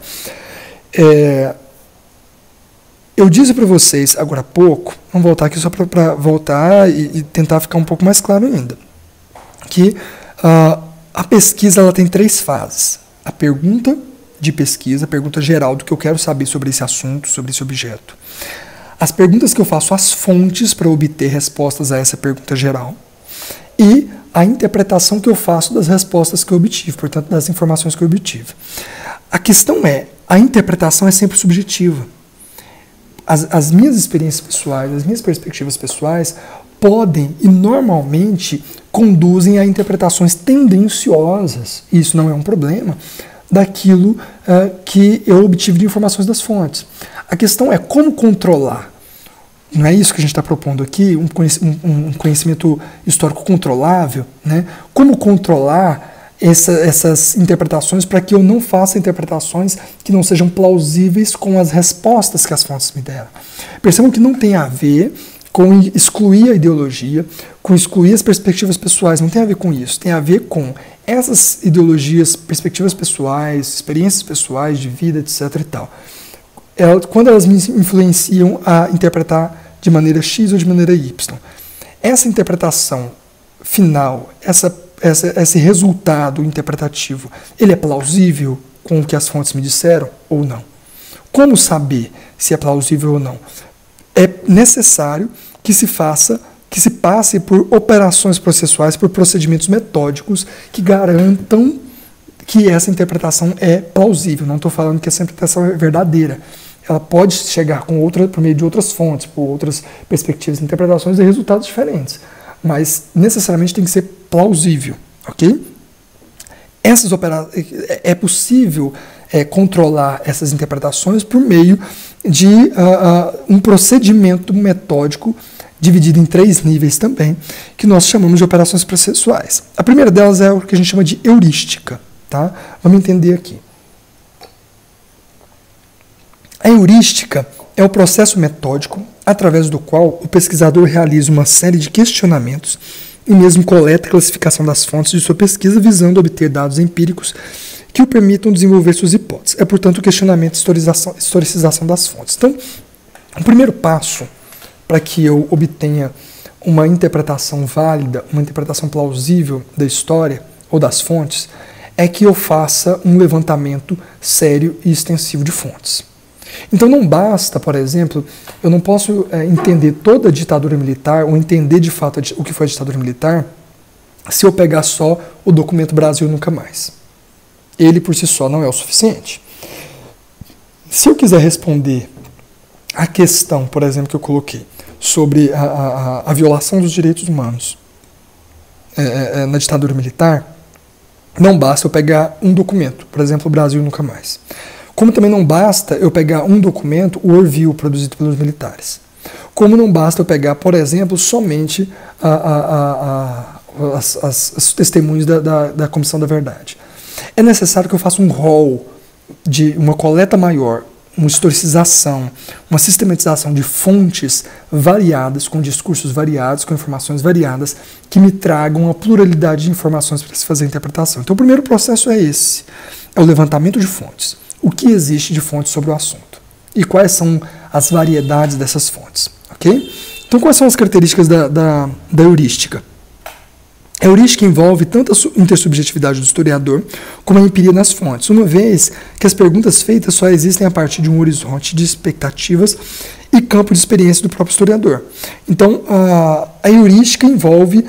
eu disse para vocês agora há pouco, vamos voltar aqui só para voltar e tentar ficar um pouco mais claro ainda, que a pesquisa ela tem três fases: a pergunta de pesquisa, a pergunta geral do que eu quero saber sobre esse assunto, sobre esse objeto; as perguntas que eu faço às fontes para obter respostas a essa pergunta geral; e a interpretação que eu faço das respostas que eu obtive, portanto, das informações que eu obtive. A questão a interpretação é sempre subjetiva. As minhas experiências pessoais, as minhas perspectivas pessoais podem e normalmente conduzem a interpretações tendenciosas, e isso não é um problema, daquilo que eu obtive de informações das fontes. A questão é como controlar. Não é isso que a gente está propondo aqui, um conhecimento histórico controlável, né? Como controlar essas interpretações para que eu não faça interpretações que não sejam plausíveis com as respostas que as fontes me deram. Percebam que não tem a ver com excluir a ideologia, com excluir as perspectivas pessoais, não tem a ver com isso. Tem a ver com essas ideologias, perspectivas pessoais, experiências pessoais de vida, etc. e tal. Quando elas me influenciam a interpretar de maneira X ou de maneira Y. Essa interpretação final, esse resultado interpretativo, ele é plausível com o que as fontes me disseram ou não? Como saber se é plausível ou não? É necessário que se passe por operações processuais, por procedimentos metódicos que garantam que essa interpretação é plausível. Não estou falando que essa interpretação é verdadeira. Ela pode chegar por meio de outras fontes, por outras perspectivas e interpretações de resultados diferentes. Mas necessariamente tem que ser plausível, ok? É possível controlar essas interpretações por meio de um procedimento metódico dividido em três níveis também, que nós chamamos de operações processuais. A primeira delas é o que a gente chama de heurística. Tá? Vamos entender aqui. A heurística é o processo metódico através do qual o pesquisador realiza uma série de questionamentos e mesmo coleta e classificação das fontes de sua pesquisa visando obter dados empíricos que o permitam desenvolver suas hipóteses. É, portanto, o questionamento e historicização das fontes. Então, o primeiro passo para que eu obtenha uma interpretação válida, uma interpretação plausível da história ou das fontes, é que eu faça um levantamento sério e extensivo de fontes. Então não basta, por exemplo, eu não posso entender toda a ditadura militar ou entender de fato o que foi a ditadura militar se eu pegar só o documento Brasil Nunca Mais. Ele por si só não é o suficiente. Se eu quiser responder a questão, por exemplo, que eu coloquei sobre a violação dos direitos humanos na ditadura militar, não basta eu pegar um documento, por exemplo, o Brasil Nunca Mais. Como também não basta eu pegar um documento, o Orville, produzido pelos militares. Como não basta eu pegar, por exemplo, somente os testemunhos da Comissão da Verdade. É necessário que eu faça um rol de uma coleta maior, uma historicização, uma sistematização de fontes variadas, com discursos variados, com informações variadas, que me tragam uma pluralidade de informações para se fazer a interpretação. Então o primeiro processo é esse, é o levantamento de fontes. O que existe de fontes sobre o assunto? E quais são as variedades dessas fontes? Okay? Então quais são as características da heurística? A heurística envolve tanto a intersubjetividade do historiador como a empiria nas fontes, uma vez que as perguntas feitas só existem a partir de um horizonte de expectativas e campo de experiência do próprio historiador. Então, a heurística envolve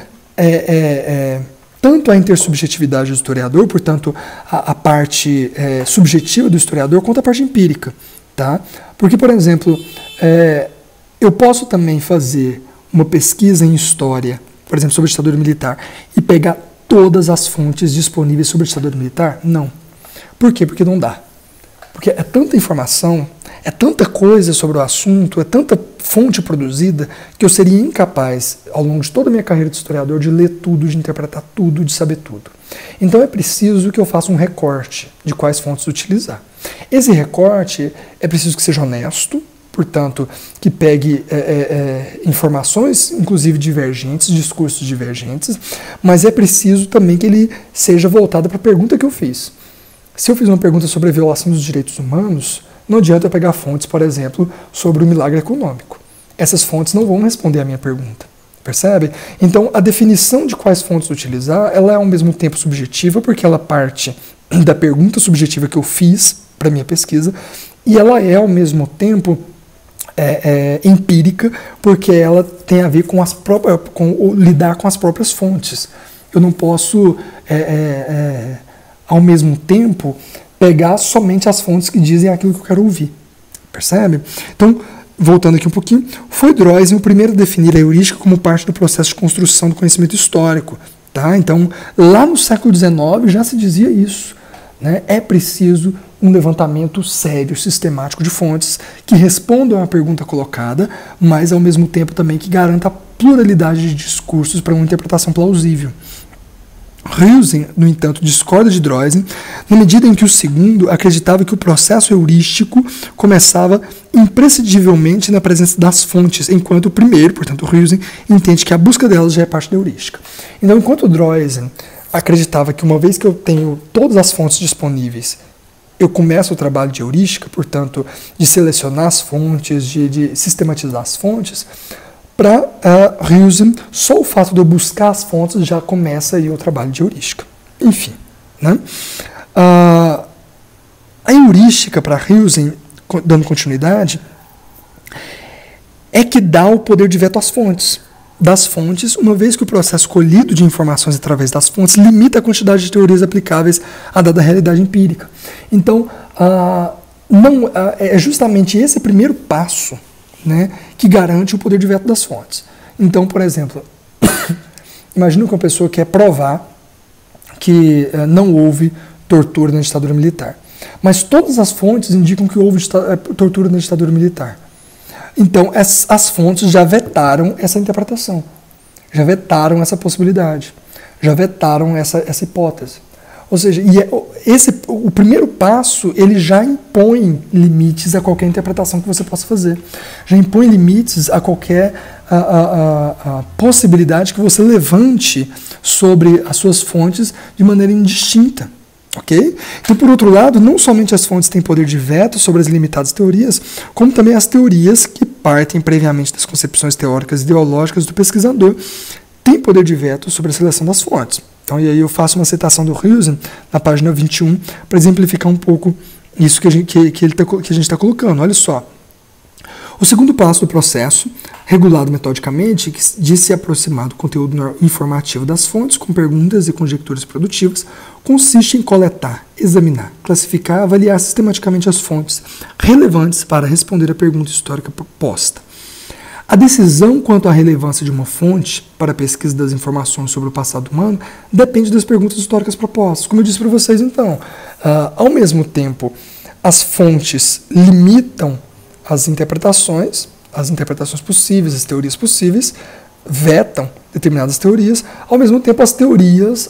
tanto a intersubjetividade do historiador, portanto, a parte subjetiva do historiador, quanto a parte empírica. Tá? Porque, por exemplo, eu posso também fazer uma pesquisa em história, por exemplo, sobre a ditadura militar, e pegar todas as fontes disponíveis sobre a ditadura militar? Não. Por quê? Porque não dá. Porque é tanta informação, é tanta coisa sobre o assunto, é tanta fonte produzida, que eu seria incapaz, ao longo de toda a minha carreira de historiador, de ler tudo, de interpretar tudo, de saber tudo. Então é preciso que eu faça um recorte de quais fontes utilizar. Esse recorte é preciso que seja honesto, portanto, que pegue informações, inclusive divergentes, discursos divergentes, mas é preciso também que ele seja voltado para a pergunta que eu fiz. Se eu fiz uma pergunta sobre a violação dos direitos humanos, não adianta eu pegar fontes, por exemplo, sobre o milagre econômico. Essas fontes não vão responder à minha pergunta. Percebe? Então, a definição de quais fontes utilizar, ela é ao mesmo tempo subjetiva, porque ela parte da pergunta subjetiva que eu fiz para a minha pesquisa, e ela é ao mesmo tempo empírica, porque ela tem a ver com lidar com as próprias fontes. Eu não posso, ao mesmo tempo, pegar somente as fontes que dizem aquilo que eu quero ouvir. Percebe? Então, voltando aqui um pouquinho, foi Droysen o primeiro a definir a heurística como parte do processo de construção do conhecimento histórico. Tá? Então, lá no século XIX já se dizia isso. Né? É preciso um levantamento sério, sistemático de fontes que respondam à pergunta colocada, mas ao mesmo tempo também que garanta a pluralidade de discursos para uma interpretação plausível. Huizing, no entanto, discorda de Droysen na medida em que o segundo acreditava que o processo heurístico começava imprescindivelmente na presença das fontes, enquanto o primeiro, portanto, Huizing, entende que a busca delas já é parte da heurística. Então, enquanto Droysen acreditava que uma vez que eu tenho todas as fontes disponíveis, eu começo o trabalho de heurística, portanto, de selecionar as fontes, de sistematizar as fontes, para Huizing, só o fato de eu buscar as fontes já começa aí o trabalho de heurística. Enfim, né? A heurística para Huizing, dando continuidade, é que dá o poder de veto às fontes. Das fontes, uma vez que o processo colhido de informações através das fontes limita a quantidade de teorias aplicáveis à dada realidade empírica. Então, é justamente esse primeiro passo, né, que garante o poder de veto das fontes. Então, por exemplo, imagina que uma pessoa quer provar que não houve tortura na ditadura militar, mas todas as fontes indicam que houve tortura na ditadura militar. Então, as fontes já vetaram essa interpretação, já vetaram essa possibilidade, já vetaram essa hipótese. Ou seja, o primeiro passo, ele já impõe limites a qualquer interpretação que você possa fazer. Já impõe limites a qualquer possibilidade que você levante sobre as suas fontes de maneira indistinta. Ok? Então, por outro lado, não somente as fontes têm poder de veto sobre as limitadas teorias, como também as teorias que partem previamente das concepções teóricas e ideológicas do pesquisador têm poder de veto sobre a seleção das fontes. Então, e aí eu faço uma citação do Huizen na página 21 para exemplificar um pouco isso que a gente está colocando. Olha só. O segundo passo do processo, regulado metodicamente, de se aproximar do conteúdo informativo das fontes com perguntas e conjecturas produtivas, consiste em coletar, examinar, classificar, avaliar sistematicamente as fontes relevantes para responder à pergunta histórica proposta. A decisão quanto à relevância de uma fonte para a pesquisa das informações sobre o passado humano depende das perguntas históricas propostas. Como eu disse para vocês, então, ao mesmo tempo, as fontes limitam as interpretações possíveis, as teorias possíveis, vetam determinadas teorias, ao mesmo tempo as teorias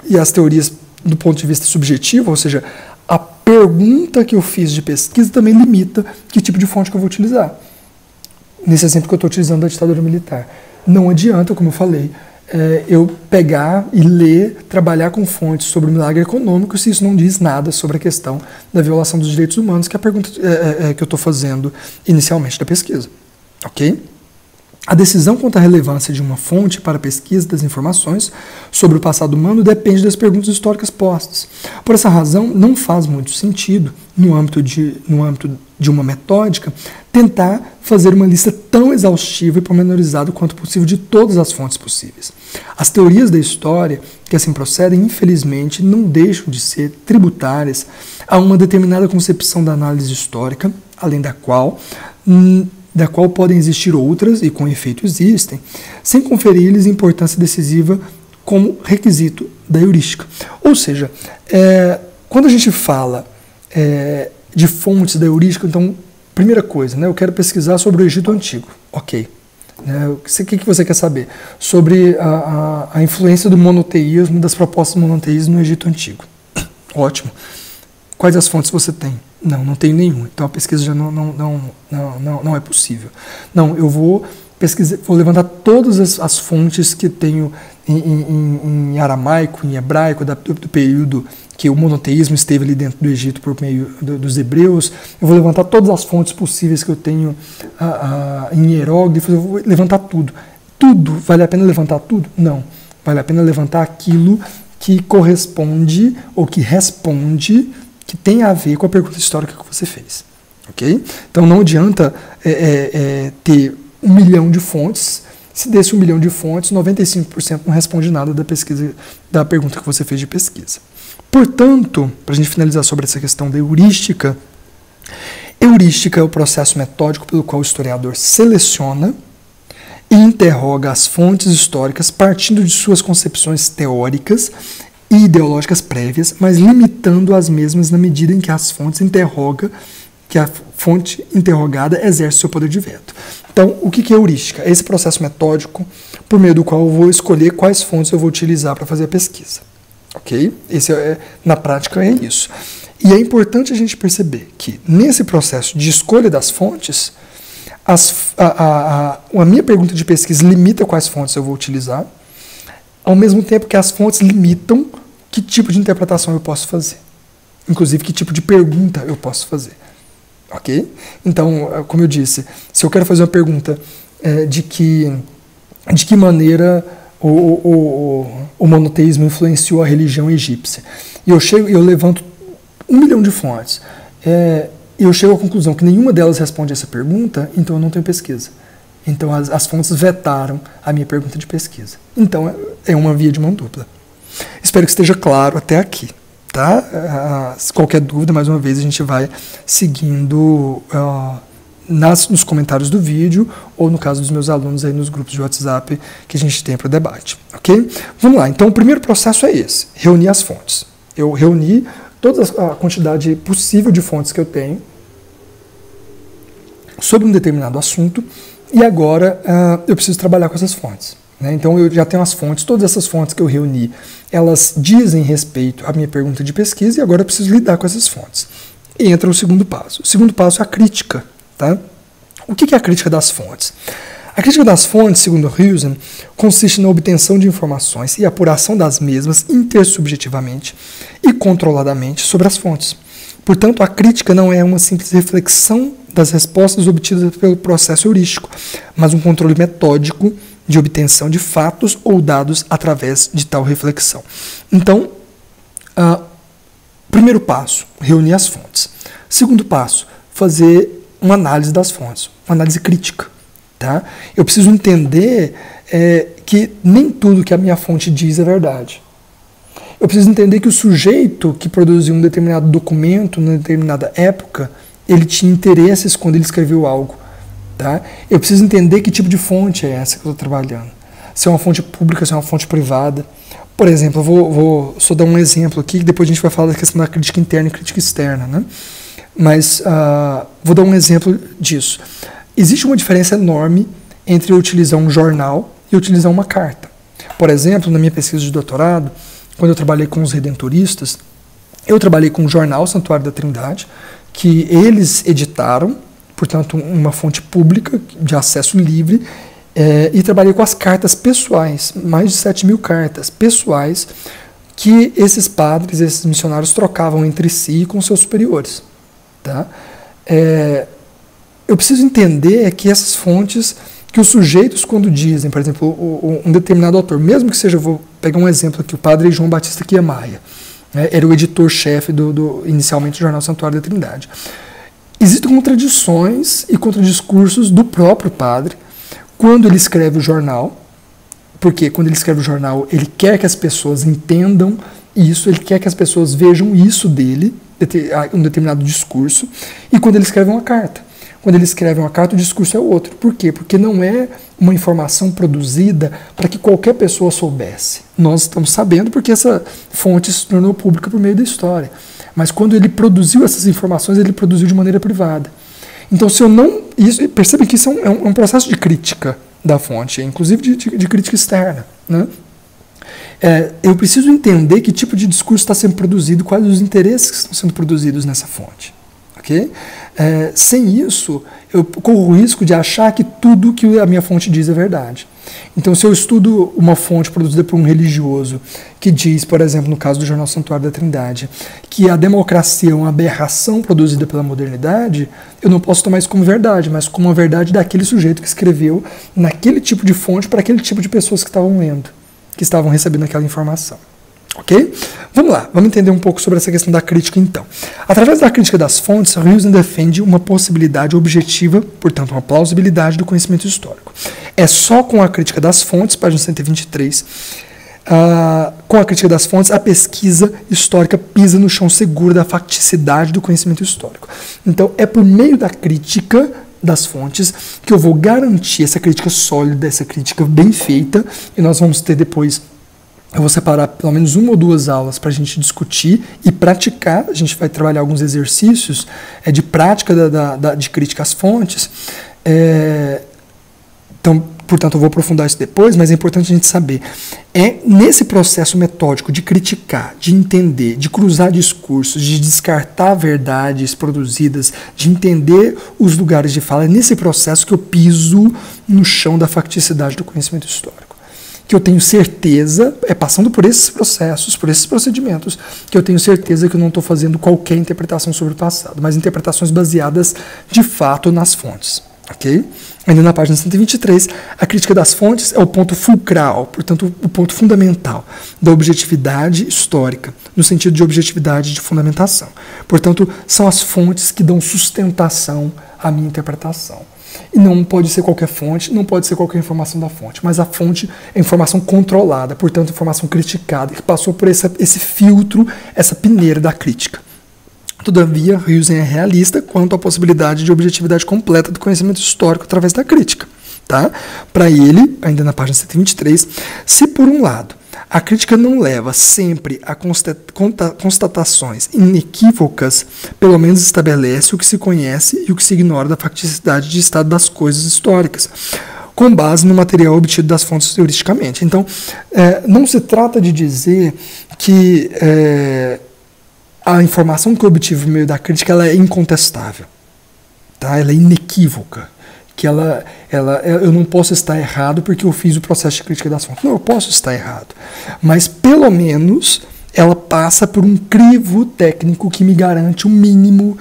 do ponto de vista subjetivo, ou seja, a pergunta que eu fiz de pesquisa também limita que tipo de fonte que eu vou utilizar. Nesse exemplo que eu estou utilizando da ditadura militar. Não adianta, como eu falei, eu pegar e ler, trabalhar com fontes sobre o milagre econômico se isso não diz nada sobre a questão da violação dos direitos humanos, que é a pergunta que eu estou fazendo inicialmente da pesquisa. Ok? A decisão quanto à relevância de uma fonte para a pesquisa das informações sobre o passado humano depende das perguntas históricas postas. Por essa razão, não faz muito sentido, no âmbito de uma metódica, tentar fazer uma lista tão exaustiva e pormenorizada quanto possível de todas as fontes possíveis. As teorias da história que assim procedem, infelizmente, não deixam de ser tributárias a uma determinada concepção da análise histórica, além da qual podem existir outras, e com efeito existem, sem conferir-lhes importância decisiva como requisito da heurística. Ou seja, quando a gente fala de fontes da heurística, então, primeira coisa, eu quero pesquisar sobre o Egito Antigo. Ok. O que você quer saber? Sobre a influência do monoteísmo, das propostas do monoteísmo no Egito Antigo. Ótimo. Quais as fontes você tem? Não tenho nenhuma. Então a pesquisa já não é possível. Não, eu vou pesquisar, vou levantar todas as fontes que tenho em aramaico, em hebraico, do período que o monoteísmo esteve ali dentro do Egito por meio dos hebreus. Eu vou levantar todas as fontes possíveis que eu tenho em hieróglifos. Eu vou levantar tudo. Tudo. Vale a pena levantar tudo? Não. Vale a pena levantar aquilo que corresponde ou que responde, que tem a ver com a pergunta histórica que você fez. Ok? Então não adianta ter 1 milhão de fontes. Se desse 1 milhão de fontes, 95% não responde nada da pergunta que você fez de pesquisa. Portanto, para a gente finalizar sobre essa questão da heurística, heurística é o processo metódico pelo qual o historiador seleciona e interroga as fontes históricas partindo de suas concepções teóricas e ideológicas prévias, mas limitando as mesmas na medida em que a fonte interrogada exerce seu poder de veto. Então, o que é heurística? É esse processo metódico por meio do qual eu vou escolher quais fontes eu vou utilizar para fazer a pesquisa. Ok? Na prática é isso. E é importante a gente perceber que nesse processo de escolha das fontes, a minha pergunta de pesquisa limita quais fontes eu vou utilizar, ao mesmo tempo que as fontes limitam que tipo de interpretação eu posso fazer. Inclusive, que tipo de pergunta eu posso fazer. Ok? Então, como eu disse, se eu quero fazer uma pergunta de que maneira o monoteísmo influenciou a religião egípcia, e eu levanto 1 milhão de fontes, e eu chego à conclusão que nenhuma delas responde essa pergunta, então eu não tenho pesquisa. Então as fontes vetaram a minha pergunta de pesquisa. Então é uma via de mão dupla. Espero que esteja claro até aqui. Tá? Qualquer dúvida, mais uma vez, a gente vai seguindo nos comentários do vídeo ou, no caso dos meus alunos, aí nos grupos de WhatsApp que a gente tem para debate. Ok? Vamos lá. Então, o primeiro processo é esse: reunir as fontes. Eu reuni toda a quantidade possível de fontes que eu tenho sobre um determinado assunto e agora eu preciso trabalhar com essas fontes. Então eu já tenho as fontes, todas essas fontes que eu reuni, elas dizem respeito à minha pergunta de pesquisa e agora eu preciso lidar com essas fontes. E entra o segundo passo. O segundo passo é a crítica. Tá? O que é a crítica das fontes? A crítica das fontes, segundo Huijsen, consiste na obtenção de informações e apuração das mesmas intersubjetivamente e controladamente sobre as fontes. Portanto, a crítica não é uma simples reflexão das respostas obtidas pelo processo heurístico, mas um controle metódico de obtenção de fatos ou dados através de tal reflexão. Então, primeiro passo, reunir as fontes. Segundo passo, fazer uma análise das fontes, uma análise crítica. Tá? Eu preciso entender que nem tudo que a minha fonte diz é verdade. Eu preciso entender que o sujeito que produziu um determinado documento, numa determinada época, ele tinha interesses quando ele escreveu algo. Tá? Eu preciso entender que tipo de fonte é essa que eu estou trabalhando. Se é uma fonte pública, se é uma fonte privada. Por exemplo, eu vou só dar um exemplo aqui, que depois a gente vai falar da questão da crítica interna e crítica externa. Né? Mas vou dar um exemplo disso. Existe uma diferença enorme entre eu utilizar um jornal e utilizar uma carta. Por exemplo, na minha pesquisa de doutorado, quando eu trabalhei com os redentoristas, eu trabalhei com o jornal Santuário da Trindade, que eles editaram, portanto, uma fonte pública de acesso livre, e trabalhei com as cartas pessoais, mais de 7.000 cartas pessoais, que esses padres, esses missionários trocavam entre si e com seus superiores. Tá? Eu preciso entender que essas fontes, que os sujeitos quando dizem, por exemplo, um determinado autor, mesmo que seja, vou pegar um exemplo aqui, o padre João Batista Quiamaia, né, era o editor-chefe inicialmente do jornal Santuário da Trindade. Existem contradições e contradiscursos do próprio padre quando ele escreve o jornal, porque quando ele escreve o jornal, ele quer que as pessoas entendam isso, ele quer que as pessoas vejam isso dele, um determinado discurso, e quando ele escreve uma carta. Quando ele escreve uma carta, o discurso é outro. Por quê? Porque não é uma informação produzida para que qualquer pessoa soubesse. Nós estamos sabendo porque essa fonte se tornou pública por meio da história. Mas quando ele produziu essas informações, ele produziu de maneira privada. Então, se eu não... percebem que isso é um processo de crítica da fonte, inclusive de crítica externa. Né? Eu preciso entender que tipo de discurso está sendo produzido, quais os interesses que estão sendo produzidos nessa fonte. Okay? Sem isso, eu corro o risco de achar que tudo que a minha fonte diz é verdade. Então, se eu estudo uma fonte produzida por um religioso que diz, por exemplo, no caso do Jornal Santuário da Trindade, que a democracia é uma aberração produzida pela modernidade, eu não posso tomar isso como verdade, mas como uma verdade daquele sujeito que escreveu naquele tipo de fonte para aquele tipo de pessoas que estavam lendo, que estavam recebendo aquela informação. Ok? Vamos lá, vamos entender um pouco sobre essa questão da crítica então. Através da crítica das fontes, Huijsen defende uma possibilidade objetiva, portanto uma plausibilidade do conhecimento histórico. É só com a crítica das fontes, página 123, com a crítica das fontes, a pesquisa histórica pisa no chão seguro da facticidade do conhecimento histórico. Então é por meio da crítica das fontes que eu vou garantir essa crítica sólida, essa crítica bem feita, e nós vamos ter depois... Eu vou separar pelo menos uma ou duas aulas para a gente discutir e praticar. A gente vai trabalhar alguns exercícios de prática de crítica às fontes. Então, portanto, eu vou aprofundar isso depois, mas é importante a gente saber. É nesse processo metódico de criticar, de entender, de cruzar discursos, de descartar verdades produzidas, de entender os lugares de fala, é nesse processo que eu piso no chão da facticidade do conhecimento histórico. Que eu tenho certeza, passando por esses processos, por esses procedimentos, que eu tenho certeza que eu não estou fazendo qualquer interpretação sobre o passado, mas interpretações baseadas, de fato, nas fontes. Okay? Ainda na página 123, a crítica das fontes é o ponto fulcral, portanto, o ponto fundamental da objetividade histórica, no sentido de objetividade de fundamentação. Portanto, são as fontes que dão sustentação à minha interpretação. E não pode ser qualquer fonte, não pode ser qualquer informação da fonte, mas a fonte é informação controlada, portanto, informação criticada, que passou por esse filtro, essa peneira da crítica. Todavia, Huijsen é realista quanto à possibilidade de objetividade completa do conhecimento histórico através da crítica. Tá? Para ele, ainda na página 123, se por um lado a crítica não leva sempre a constatações inequívocas, pelo menos estabelece o que se conhece e o que se ignora da facticidade de estado das coisas históricas, com base no material obtido das fontes heuristicamente. Então, não se trata de dizer que a informação que eu obtive no meio da crítica ela é incontestável, tá? Ela é inequívoca, que eu não posso estar errado porque eu fiz o processo de crítica das fontes. Não, eu posso estar errado. Mas, pelo menos, ela passa por um crivo técnico que me garante um mínimo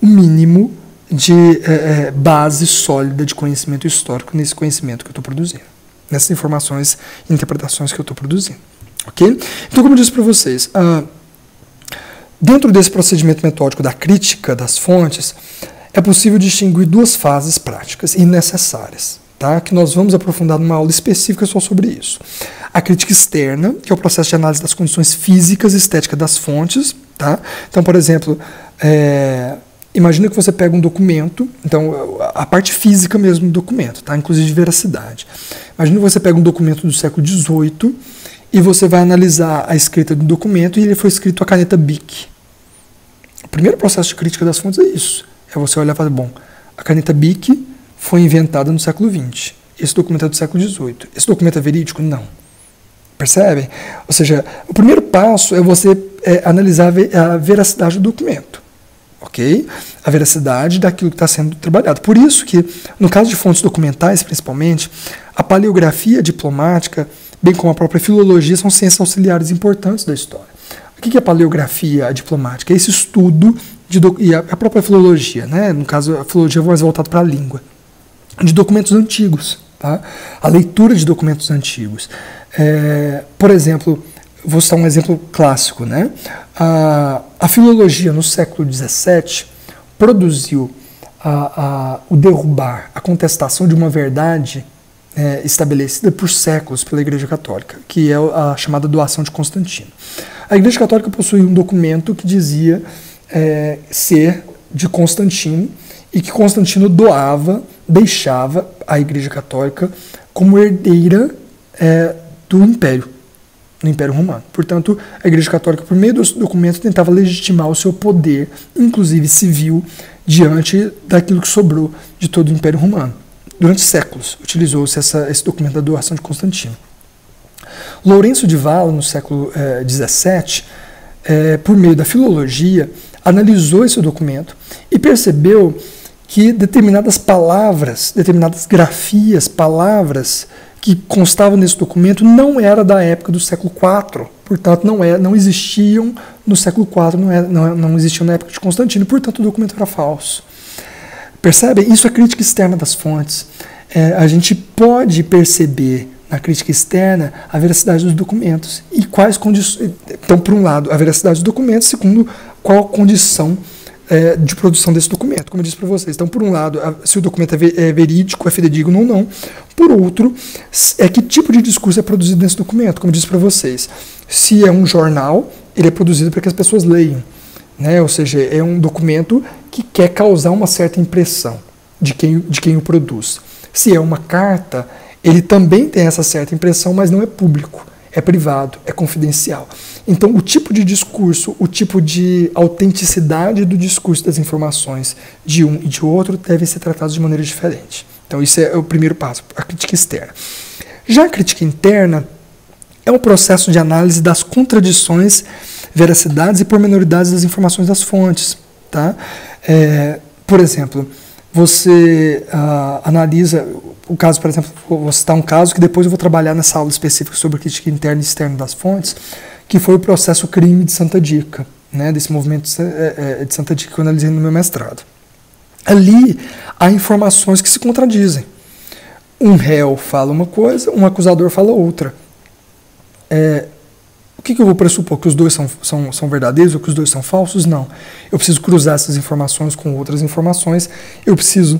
de base sólida de conhecimento histórico nesse conhecimento que eu estou produzindo, nessas informações e interpretações que eu estou produzindo. Ok? Então, como eu disse para vocês, dentro desse procedimento metódico da crítica das fontes, é possível distinguir duas fases práticas e necessárias, tá? Que nós vamos aprofundar numa aula específica só sobre isso. A crítica externa, que é o processo de análise das condições físicas e estéticas das fontes. Tá? Então, por exemplo, imagina que você pega um documento, então a parte física mesmo do documento, tá? Inclusive de veracidade. Imagina que você pega um documento do século XVIII e você vai analisar a escrita do documento e ele foi escrito a caneta Bic. O primeiro processo de crítica das fontes é isso. É você olhar e falar, bom, a caneta Bic foi inventada no século XX. Esse documento é do século XVIII. Esse documento é verídico? Não. Percebem? Ou seja, o primeiro passo é você analisar a veracidade do documento. Ok? A veracidade daquilo que está sendo trabalhado. Por isso que, no caso de fontes documentais, principalmente, a paleografia diplomática, bem como a própria filologia, são ciências auxiliares importantes da história. O que é a paleografia diplomática? É esse estudo e a própria filologia, né? No caso, a filologia é mais voltada para a língua, de documentos antigos, tá? A leitura de documentos antigos. Por exemplo, vou citar um exemplo clássico, né? A filologia no século XVII produziu o derrubar, a contestação de uma verdade estabelecida por séculos pela Igreja Católica, que é a chamada doação de Constantino. A Igreja Católica possuía um documento que dizia ser de Constantino e que Constantino deixava a Igreja Católica como herdeira do Império, no Império Romano. Portanto, a Igreja Católica, por meio desse documento, tentava legitimar o seu poder, inclusive civil, diante daquilo que sobrou de todo o Império Romano. Durante séculos, utilizou-se esse documento da doação de Constantino. Lourenço de Vala, no século XVII, por meio da filologia, analisou esse documento e percebeu que determinadas palavras, determinadas grafias, palavras que constavam nesse documento não era da época do século IV, portanto não existiam no século IV, não existiam na época de Constantino, portanto o documento era falso. Percebem? Isso é crítica externa das fontes. A gente pode perceber na crítica externa a veracidade dos documentos e quais condições. Então, por um lado, a veracidade dos documentos, segundo, qual a condição de produção desse documento, como eu disse para vocês. Então, por um lado, se o documento é verídico, é fidedigno ou não. Por outro, que tipo de discurso é produzido nesse documento, como eu disse para vocês. Se é um jornal, ele é produzido para que as pessoas leiam, né? Ou seja, é um documento que quer causar uma certa impressão de quem o produz. Se é uma carta, ele também tem essa certa impressão, mas não é público, é privado, é confidencial. Então, o tipo de discurso, o tipo de autenticidade do discurso das informações de um e de outro devem ser tratados de maneira diferente. Então, isso é o primeiro passo, a crítica externa. Já a crítica interna é um processo de análise das contradições, veracidades e pormenoridades das informações das fontes. Tá? Por exemplo, você analisa o caso, por exemplo, vou citar um caso que depois eu vou trabalhar nessa aula específica sobre crítica interna e externa das fontes, que foi o processo crime de Santa Dica, né, desse movimento de Santa Dica que eu analisei no meu mestrado. Ali há informações que se contradizem. Um réu fala uma coisa, um acusador fala outra. O que eu vou pressupor? Que os dois são verdadeiros ou que os dois são falsos? Não. Eu preciso cruzar essas informações com outras informações. Eu preciso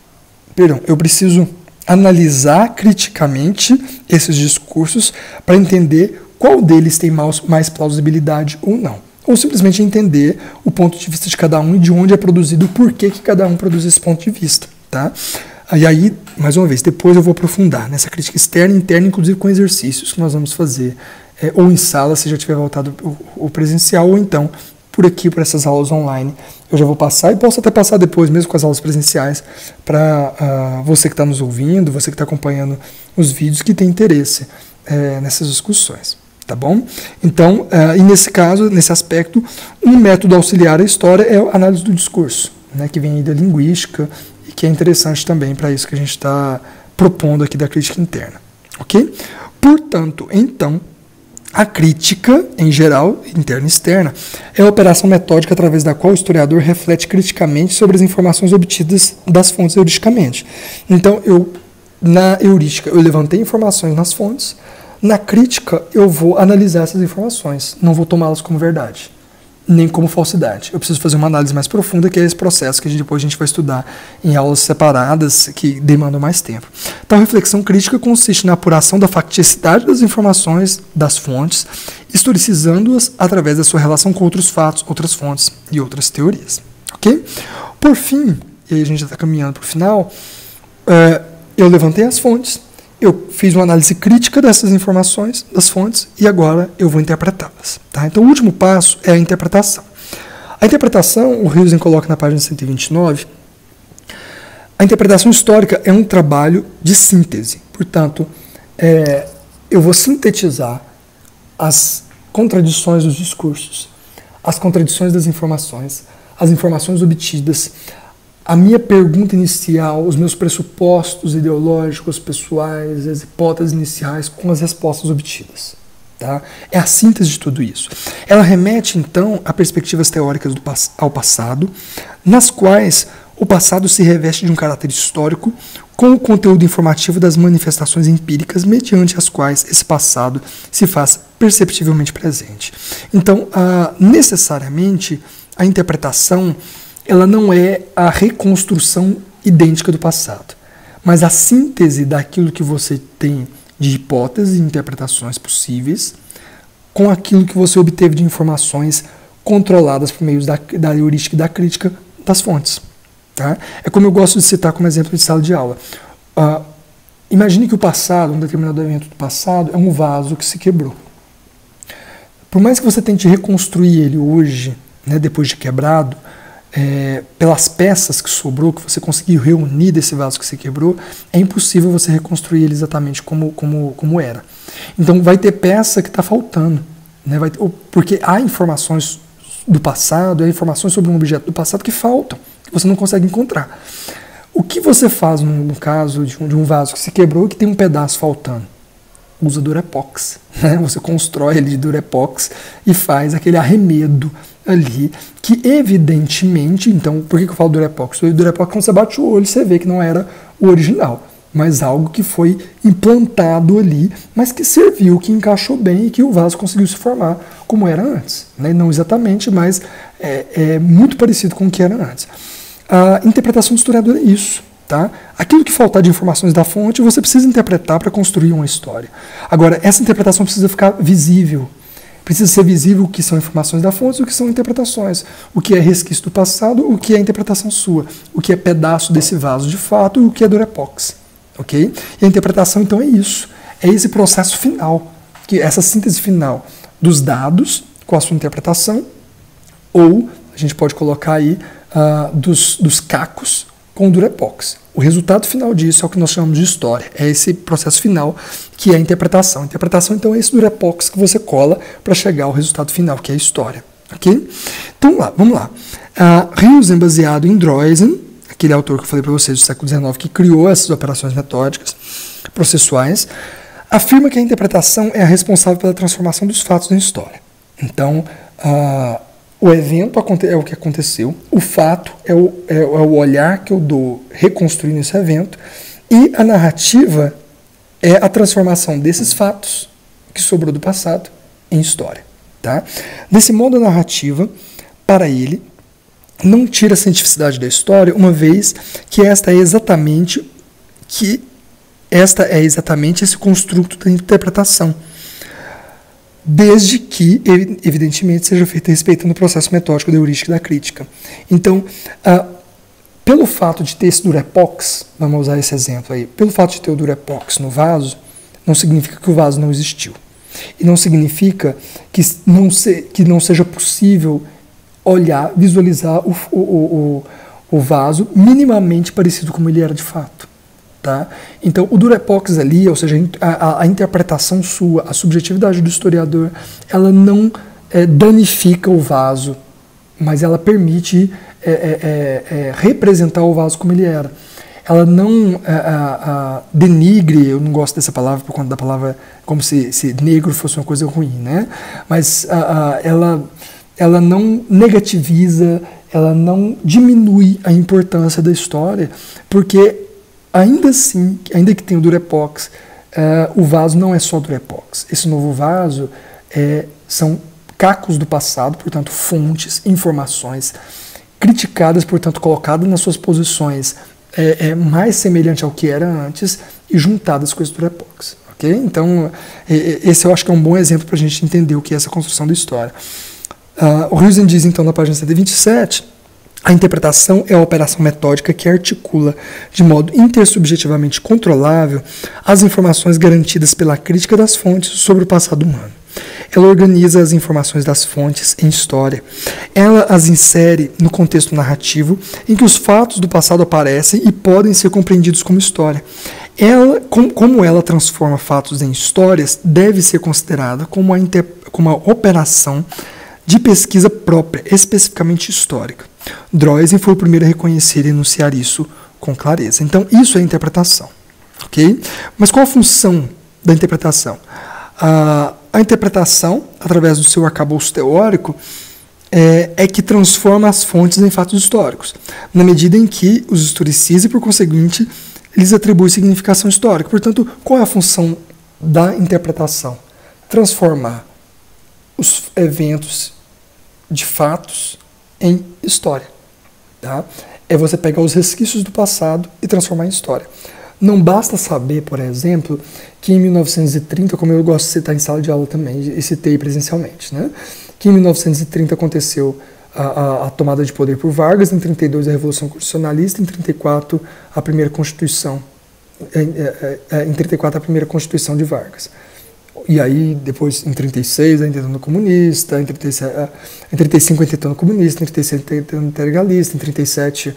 analisar criticamente esses discursos para entender qual deles tem mais plausibilidade ou não. Ou simplesmente entender o ponto de vista de cada um e de onde é produzido, o porquê que cada um produz esse ponto de vista. Tá? E aí, mais uma vez, depois eu vou aprofundar nessa crítica externa e interna, inclusive com exercícios que nós vamos fazer, ou em sala, se já tiver voltado o presencial, ou então por aqui, por essas aulas online. Eu já vou passar e posso até passar depois, mesmo com as aulas presenciais, para você que está nos ouvindo, você que está acompanhando os vídeos, que tem interesse nessas discussões. Tá bom? Então, e nesse caso, nesse aspecto, um método auxiliar à história é a análise do discurso, né, que vem aí da linguística e que é interessante também para isso que a gente está propondo aqui da crítica interna, ok? Portanto, então, a crítica, em geral, interna e externa, é a operação metódica através da qual o historiador reflete criticamente sobre as informações obtidas das fontes heuristicamente. Então, na heurística, eu levantei informações nas fontes, na crítica, eu vou analisar essas informações, não vou tomá-las como verdade, nem como falsidade. Eu preciso fazer uma análise mais profunda, que é esse processo que depois a gente vai estudar em aulas separadas, que demandam mais tempo. Tal reflexão crítica consiste na apuração da facticidade das informações das fontes, historicizando-as através da sua relação com outros fatos, outras fontes e outras teorias. Ok? Por fim, e aí a gente já está caminhando para o final, eu levantei as fontes, eu fiz uma análise crítica dessas informações, das fontes, e agora eu vou interpretá-las. Tá? Então, o último passo é a interpretação. A interpretação, o Huizing coloca na página 129, a interpretação histórica é um trabalho de síntese. Portanto, eu vou sintetizar as contradições dos discursos, as contradições das informações, as informações obtidas, a minha pergunta inicial, os meus pressupostos ideológicos, pessoais, as hipóteses iniciais com as respostas obtidas. Tá? É a síntese de tudo isso. Ela remete, então, a perspectivas teóricas ao passado, nas quais o passado se reveste de um caráter histórico, com o conteúdo informativo das manifestações empíricas, mediante as quais esse passado se faz perceptivelmente presente. Então, necessariamente, a interpretação ela não é a reconstrução idêntica do passado, mas a síntese daquilo que você tem de hipóteses e interpretações possíveis com aquilo que você obteve de informações controladas por meio da heurística e da crítica das fontes. Tá? É como eu gosto de citar como exemplo de sala de aula. Imagine que o passado, um determinado evento do passado, é um vaso que se quebrou. Por mais que você tente reconstruir ele hoje, né, depois de quebrado, pelas peças que sobrou, que você conseguiu reunir desse vaso que se quebrou, é impossível você reconstruir ele exatamente como era. Então vai ter peça que está faltando, né? Porque há informações do passado, há informações sobre um objeto do passado que faltam, que você não consegue encontrar. O que você faz no caso de um vaso que se quebrou e que tem um pedaço faltando? Usa Durepox, né? Você constrói ele de Durepox e faz aquele arremedo ali, que evidentemente, então, por que eu falo Durepox? O Durepox, quando você bate o olho, você vê que não era o original, mas algo que foi implantado ali, mas que serviu, que encaixou bem e que o vaso conseguiu se formar como era antes. Né? Não exatamente, mas é muito parecido com o que era antes. A interpretação do historiador é isso. Tá? Aquilo que faltar de informações da fonte, você precisa interpretar para construir uma história. Agora, essa interpretação precisa ficar visível. Precisa ser visível o que são informações da fonte e o que são interpretações. O que é resquício do passado, o que é interpretação sua. O que é pedaço desse vaso de fato e o que é Durepox. Okay? E a interpretação, então, é isso. É esse processo final, essa síntese final dos dados com a sua interpretação, ou a gente pode colocar aí dos cacos com o Durepox. O resultado final disso é o que nós chamamos de história. É esse processo final que é a interpretação. A interpretação, então, é esse Durepox que você cola para chegar ao resultado final, que é a história. Ok? Então, vamos lá. Huizing, baseado em Droysen, aquele autor que eu falei para vocês do século XIX, que criou essas operações metódicas processuais, afirma que a interpretação é a responsável pela transformação dos fatos em história. Então, o evento é o que aconteceu, o fato é o olhar que eu dou reconstruindo esse evento, e a narrativa é a transformação desses fatos que sobrou do passado em história. Tá? Desse modo, a narrativa, para ele, não tira a cientificidade da história, uma vez que esta é exatamente esse construto da interpretação, desde que, evidentemente, seja feita respeitando o processo metódico da heurística e da crítica. Então, pelo fato de ter esse Durepox, vamos usar esse exemplo aí, pelo fato de ter o Durepox no vaso, não significa que o vaso não existiu. E não significa que não seja possível olhar, visualizar o vaso minimamente parecido como ele era de fato. Tá? Então, o Durepox ali, ou seja, a interpretação sua, a subjetividade do historiador, ela não danifica o vaso mas ela permite representar o vaso como ele era. Ela não denigre, eu não gosto dessa palavra por conta da palavra, como se negro fosse uma coisa ruim, né? Mas ela não negativiza, ela não diminui a importância da história, porque ainda assim, ainda que tenha o Durepox, o vaso não é só Durepox. Esse novo vaso são cacos do passado, portanto fontes, informações criticadas, portanto colocadas nas suas posições mais semelhante ao que era antes e juntadas com esse Durepox. Okay? Então, esse eu acho que é um bom exemplo para a gente entender o que é essa construção da história. O Huizen diz, então, na página 127, a interpretação é a operação metódica que articula, de modo intersubjetivamente controlável, as informações garantidas pela crítica das fontes sobre o passado humano. Ela organiza as informações das fontes em história. Ela as insere no contexto narrativo em que os fatos do passado aparecem e podem ser compreendidos como história. Ela, como ela transforma fatos em histórias, deve ser considerada como uma operação de pesquisa própria, especificamente histórica. Droysen foi o primeiro a reconhecer e enunciar isso com clareza. Então, isso é interpretação. Okay? Mas qual a função da interpretação? A interpretação, através do seu arcabouço teórico, é que transforma as fontes em fatos históricos, na medida em que os historiciza e, por conseguinte, lhes atribui significação histórica. Portanto, qual é a função da interpretação? Transformar os eventos de fatos em história. Tá? É você pegar os resquícios do passado e transformar em história. Não basta saber, por exemplo, que em 1930, como eu gosto de citar em sala de aula também, e citei presencialmente, né? Que em 1930 aconteceu a tomada de poder por Vargas, em 32 a Revolução Constitucionalista, em 34 a primeira Constituição, em 34 a primeira Constituição de Vargas. E aí, depois, em 36, a intentona comunista, em 35 a intentona comunista, em 36 a intentona integralista, em 37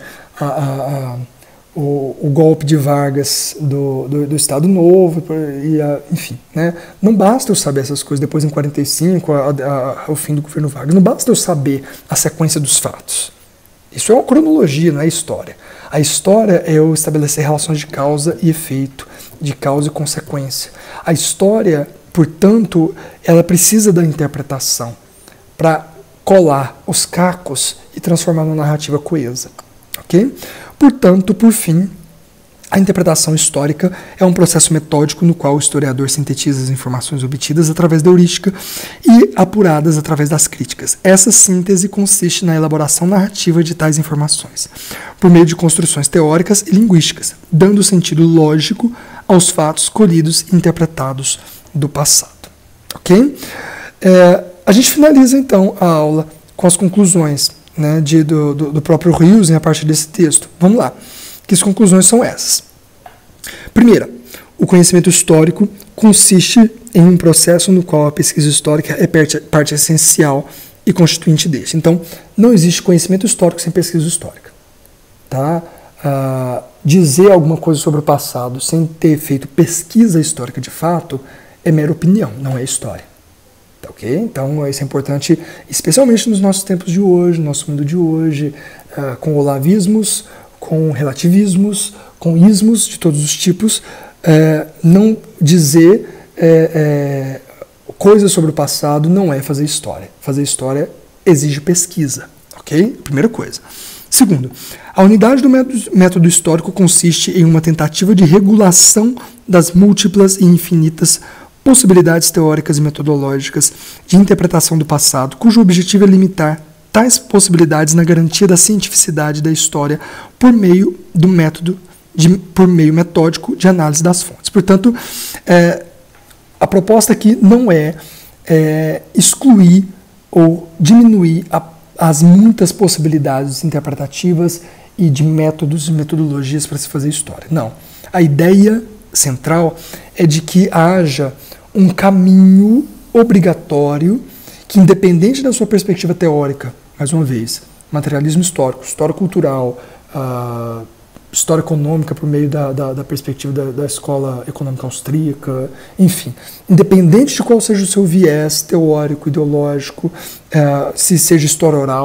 o golpe de Vargas do Estado Novo, enfim, né? Não basta eu saber essas coisas, depois em 45, o fim do governo Vargas, não basta eu saber a sequência dos fatos. Isso é uma cronologia, não é história. A história é eu estabelecer relações de causa e efeito, de causa e consequência. A história, portanto, ela precisa da interpretação para colar os cacos e transformar numa narrativa coesa. Okay? Portanto, por fim, a interpretação histórica é um processo metódico no qual o historiador sintetiza as informações obtidas através da heurística e apuradas através das críticas. Essa síntese consiste na elaboração narrativa de tais informações, por meio de construções teóricas e linguísticas, dando sentido lógico aos fatos colhidos e interpretados do passado. Ok? A gente finaliza, então, a aula com as conclusões, né, do próprio Huizen a partir desse texto. Vamos lá. Que as conclusões são essas. Primeira, o conhecimento histórico consiste em um processo no qual a pesquisa histórica é parte essencial e constituinte deste. Então, não existe conhecimento histórico sem pesquisa histórica. Tá? Dizer alguma coisa sobre o passado sem ter feito pesquisa histórica de fato é mera opinião, não é história. Tá, ok? Então, isso é importante, especialmente nos nossos tempos de hoje, no nosso mundo de hoje, com olavismos, com relativismos, com ismos de todos os tipos. Não dizer coisas sobre o passado não é fazer história. Fazer história exige pesquisa. Ok? Primeira coisa. Segundo, a unidade do método histórico consiste em uma tentativa de regulação das múltiplas e infinitas possibilidades teóricas e metodológicas de interpretação do passado, cujo objetivo é limitar tais possibilidades na garantia da cientificidade da história por meio do por meio metódico de análise das fontes. Portanto, a proposta aqui não é excluir ou diminuir as muitas possibilidades interpretativas e de métodos e metodologias para se fazer história. Não. A ideia central é de que haja um caminho obrigatório que, independente da sua perspectiva teórica, mais uma vez, materialismo histórico, história cultural, história econômica por meio da perspectiva da escola econômica austríaca, enfim, independente de qual seja o seu viés teórico, ideológico, se seja história oral,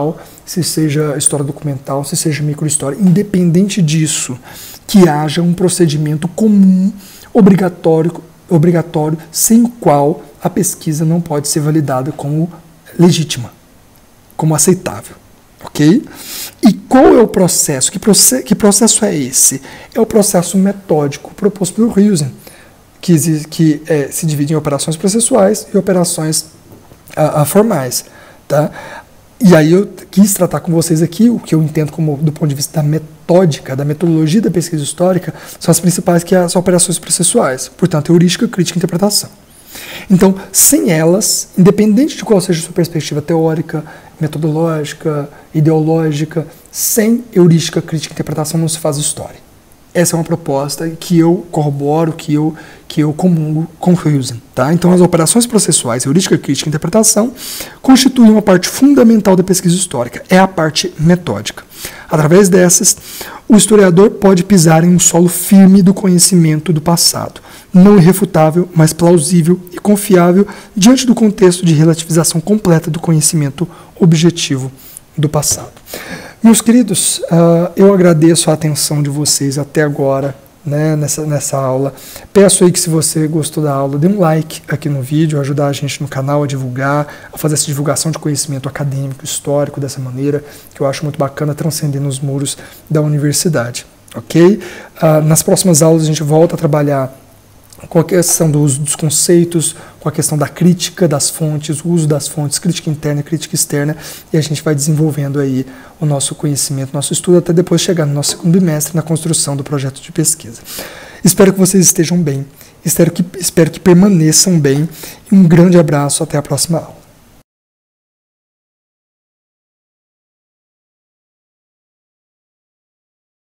se seja história documental, se seja microhistória, independente disso, que haja um procedimento comum, obrigatório, sem o qual a pesquisa não pode ser validada como legítima, como aceitável. Ok? E qual é o processo? Que processo é esse? É o processo metódico proposto pelo Huijsen, que se divide em operações processuais e operações formais. Tá? E aí eu quis tratar com vocês aqui o que eu entendo como, do ponto de vista da metódica, da metodologia da pesquisa histórica, são as principais, que são as operações processuais, portanto, heurística, crítica e interpretação. Então, sem elas, independente de qual seja a sua perspectiva teórica, metodológica, ideológica, sem heurística, crítica e interpretação não se faz história. Essa é uma proposta que eu corroboro, que eu comungo com Huijsen. Tá? Então, as operações processuais, heurística, crítica e interpretação, constituem uma parte fundamental da pesquisa histórica, é a parte metódica. Através dessas, o historiador pode pisar em um solo firme do conhecimento do passado, não irrefutável, mas plausível e confiável diante do contexto de relativização completa do conhecimento objetivo do passado. Meus queridos, eu agradeço a atenção de vocês até agora, né, nessa aula. Peço aí que, se você gostou da aula, dê um like aqui no vídeo, ajudar a gente no canal a divulgar, a fazer essa divulgação de conhecimento acadêmico, histórico dessa maneira, que eu acho muito bacana, transcendendo os muros da universidade. Ok? Nas próximas aulas a gente volta a trabalhar com a questão do uso dos conceitos, com a questão da crítica das fontes, o uso das fontes, crítica interna, crítica externa, e a gente vai desenvolvendo aí o nosso conhecimento, nosso estudo, até depois chegar no nosso segundo bimestre na construção do projeto de pesquisa. Espero que vocês estejam bem, espero que permaneçam bem, e um grande abraço, até a próxima aula.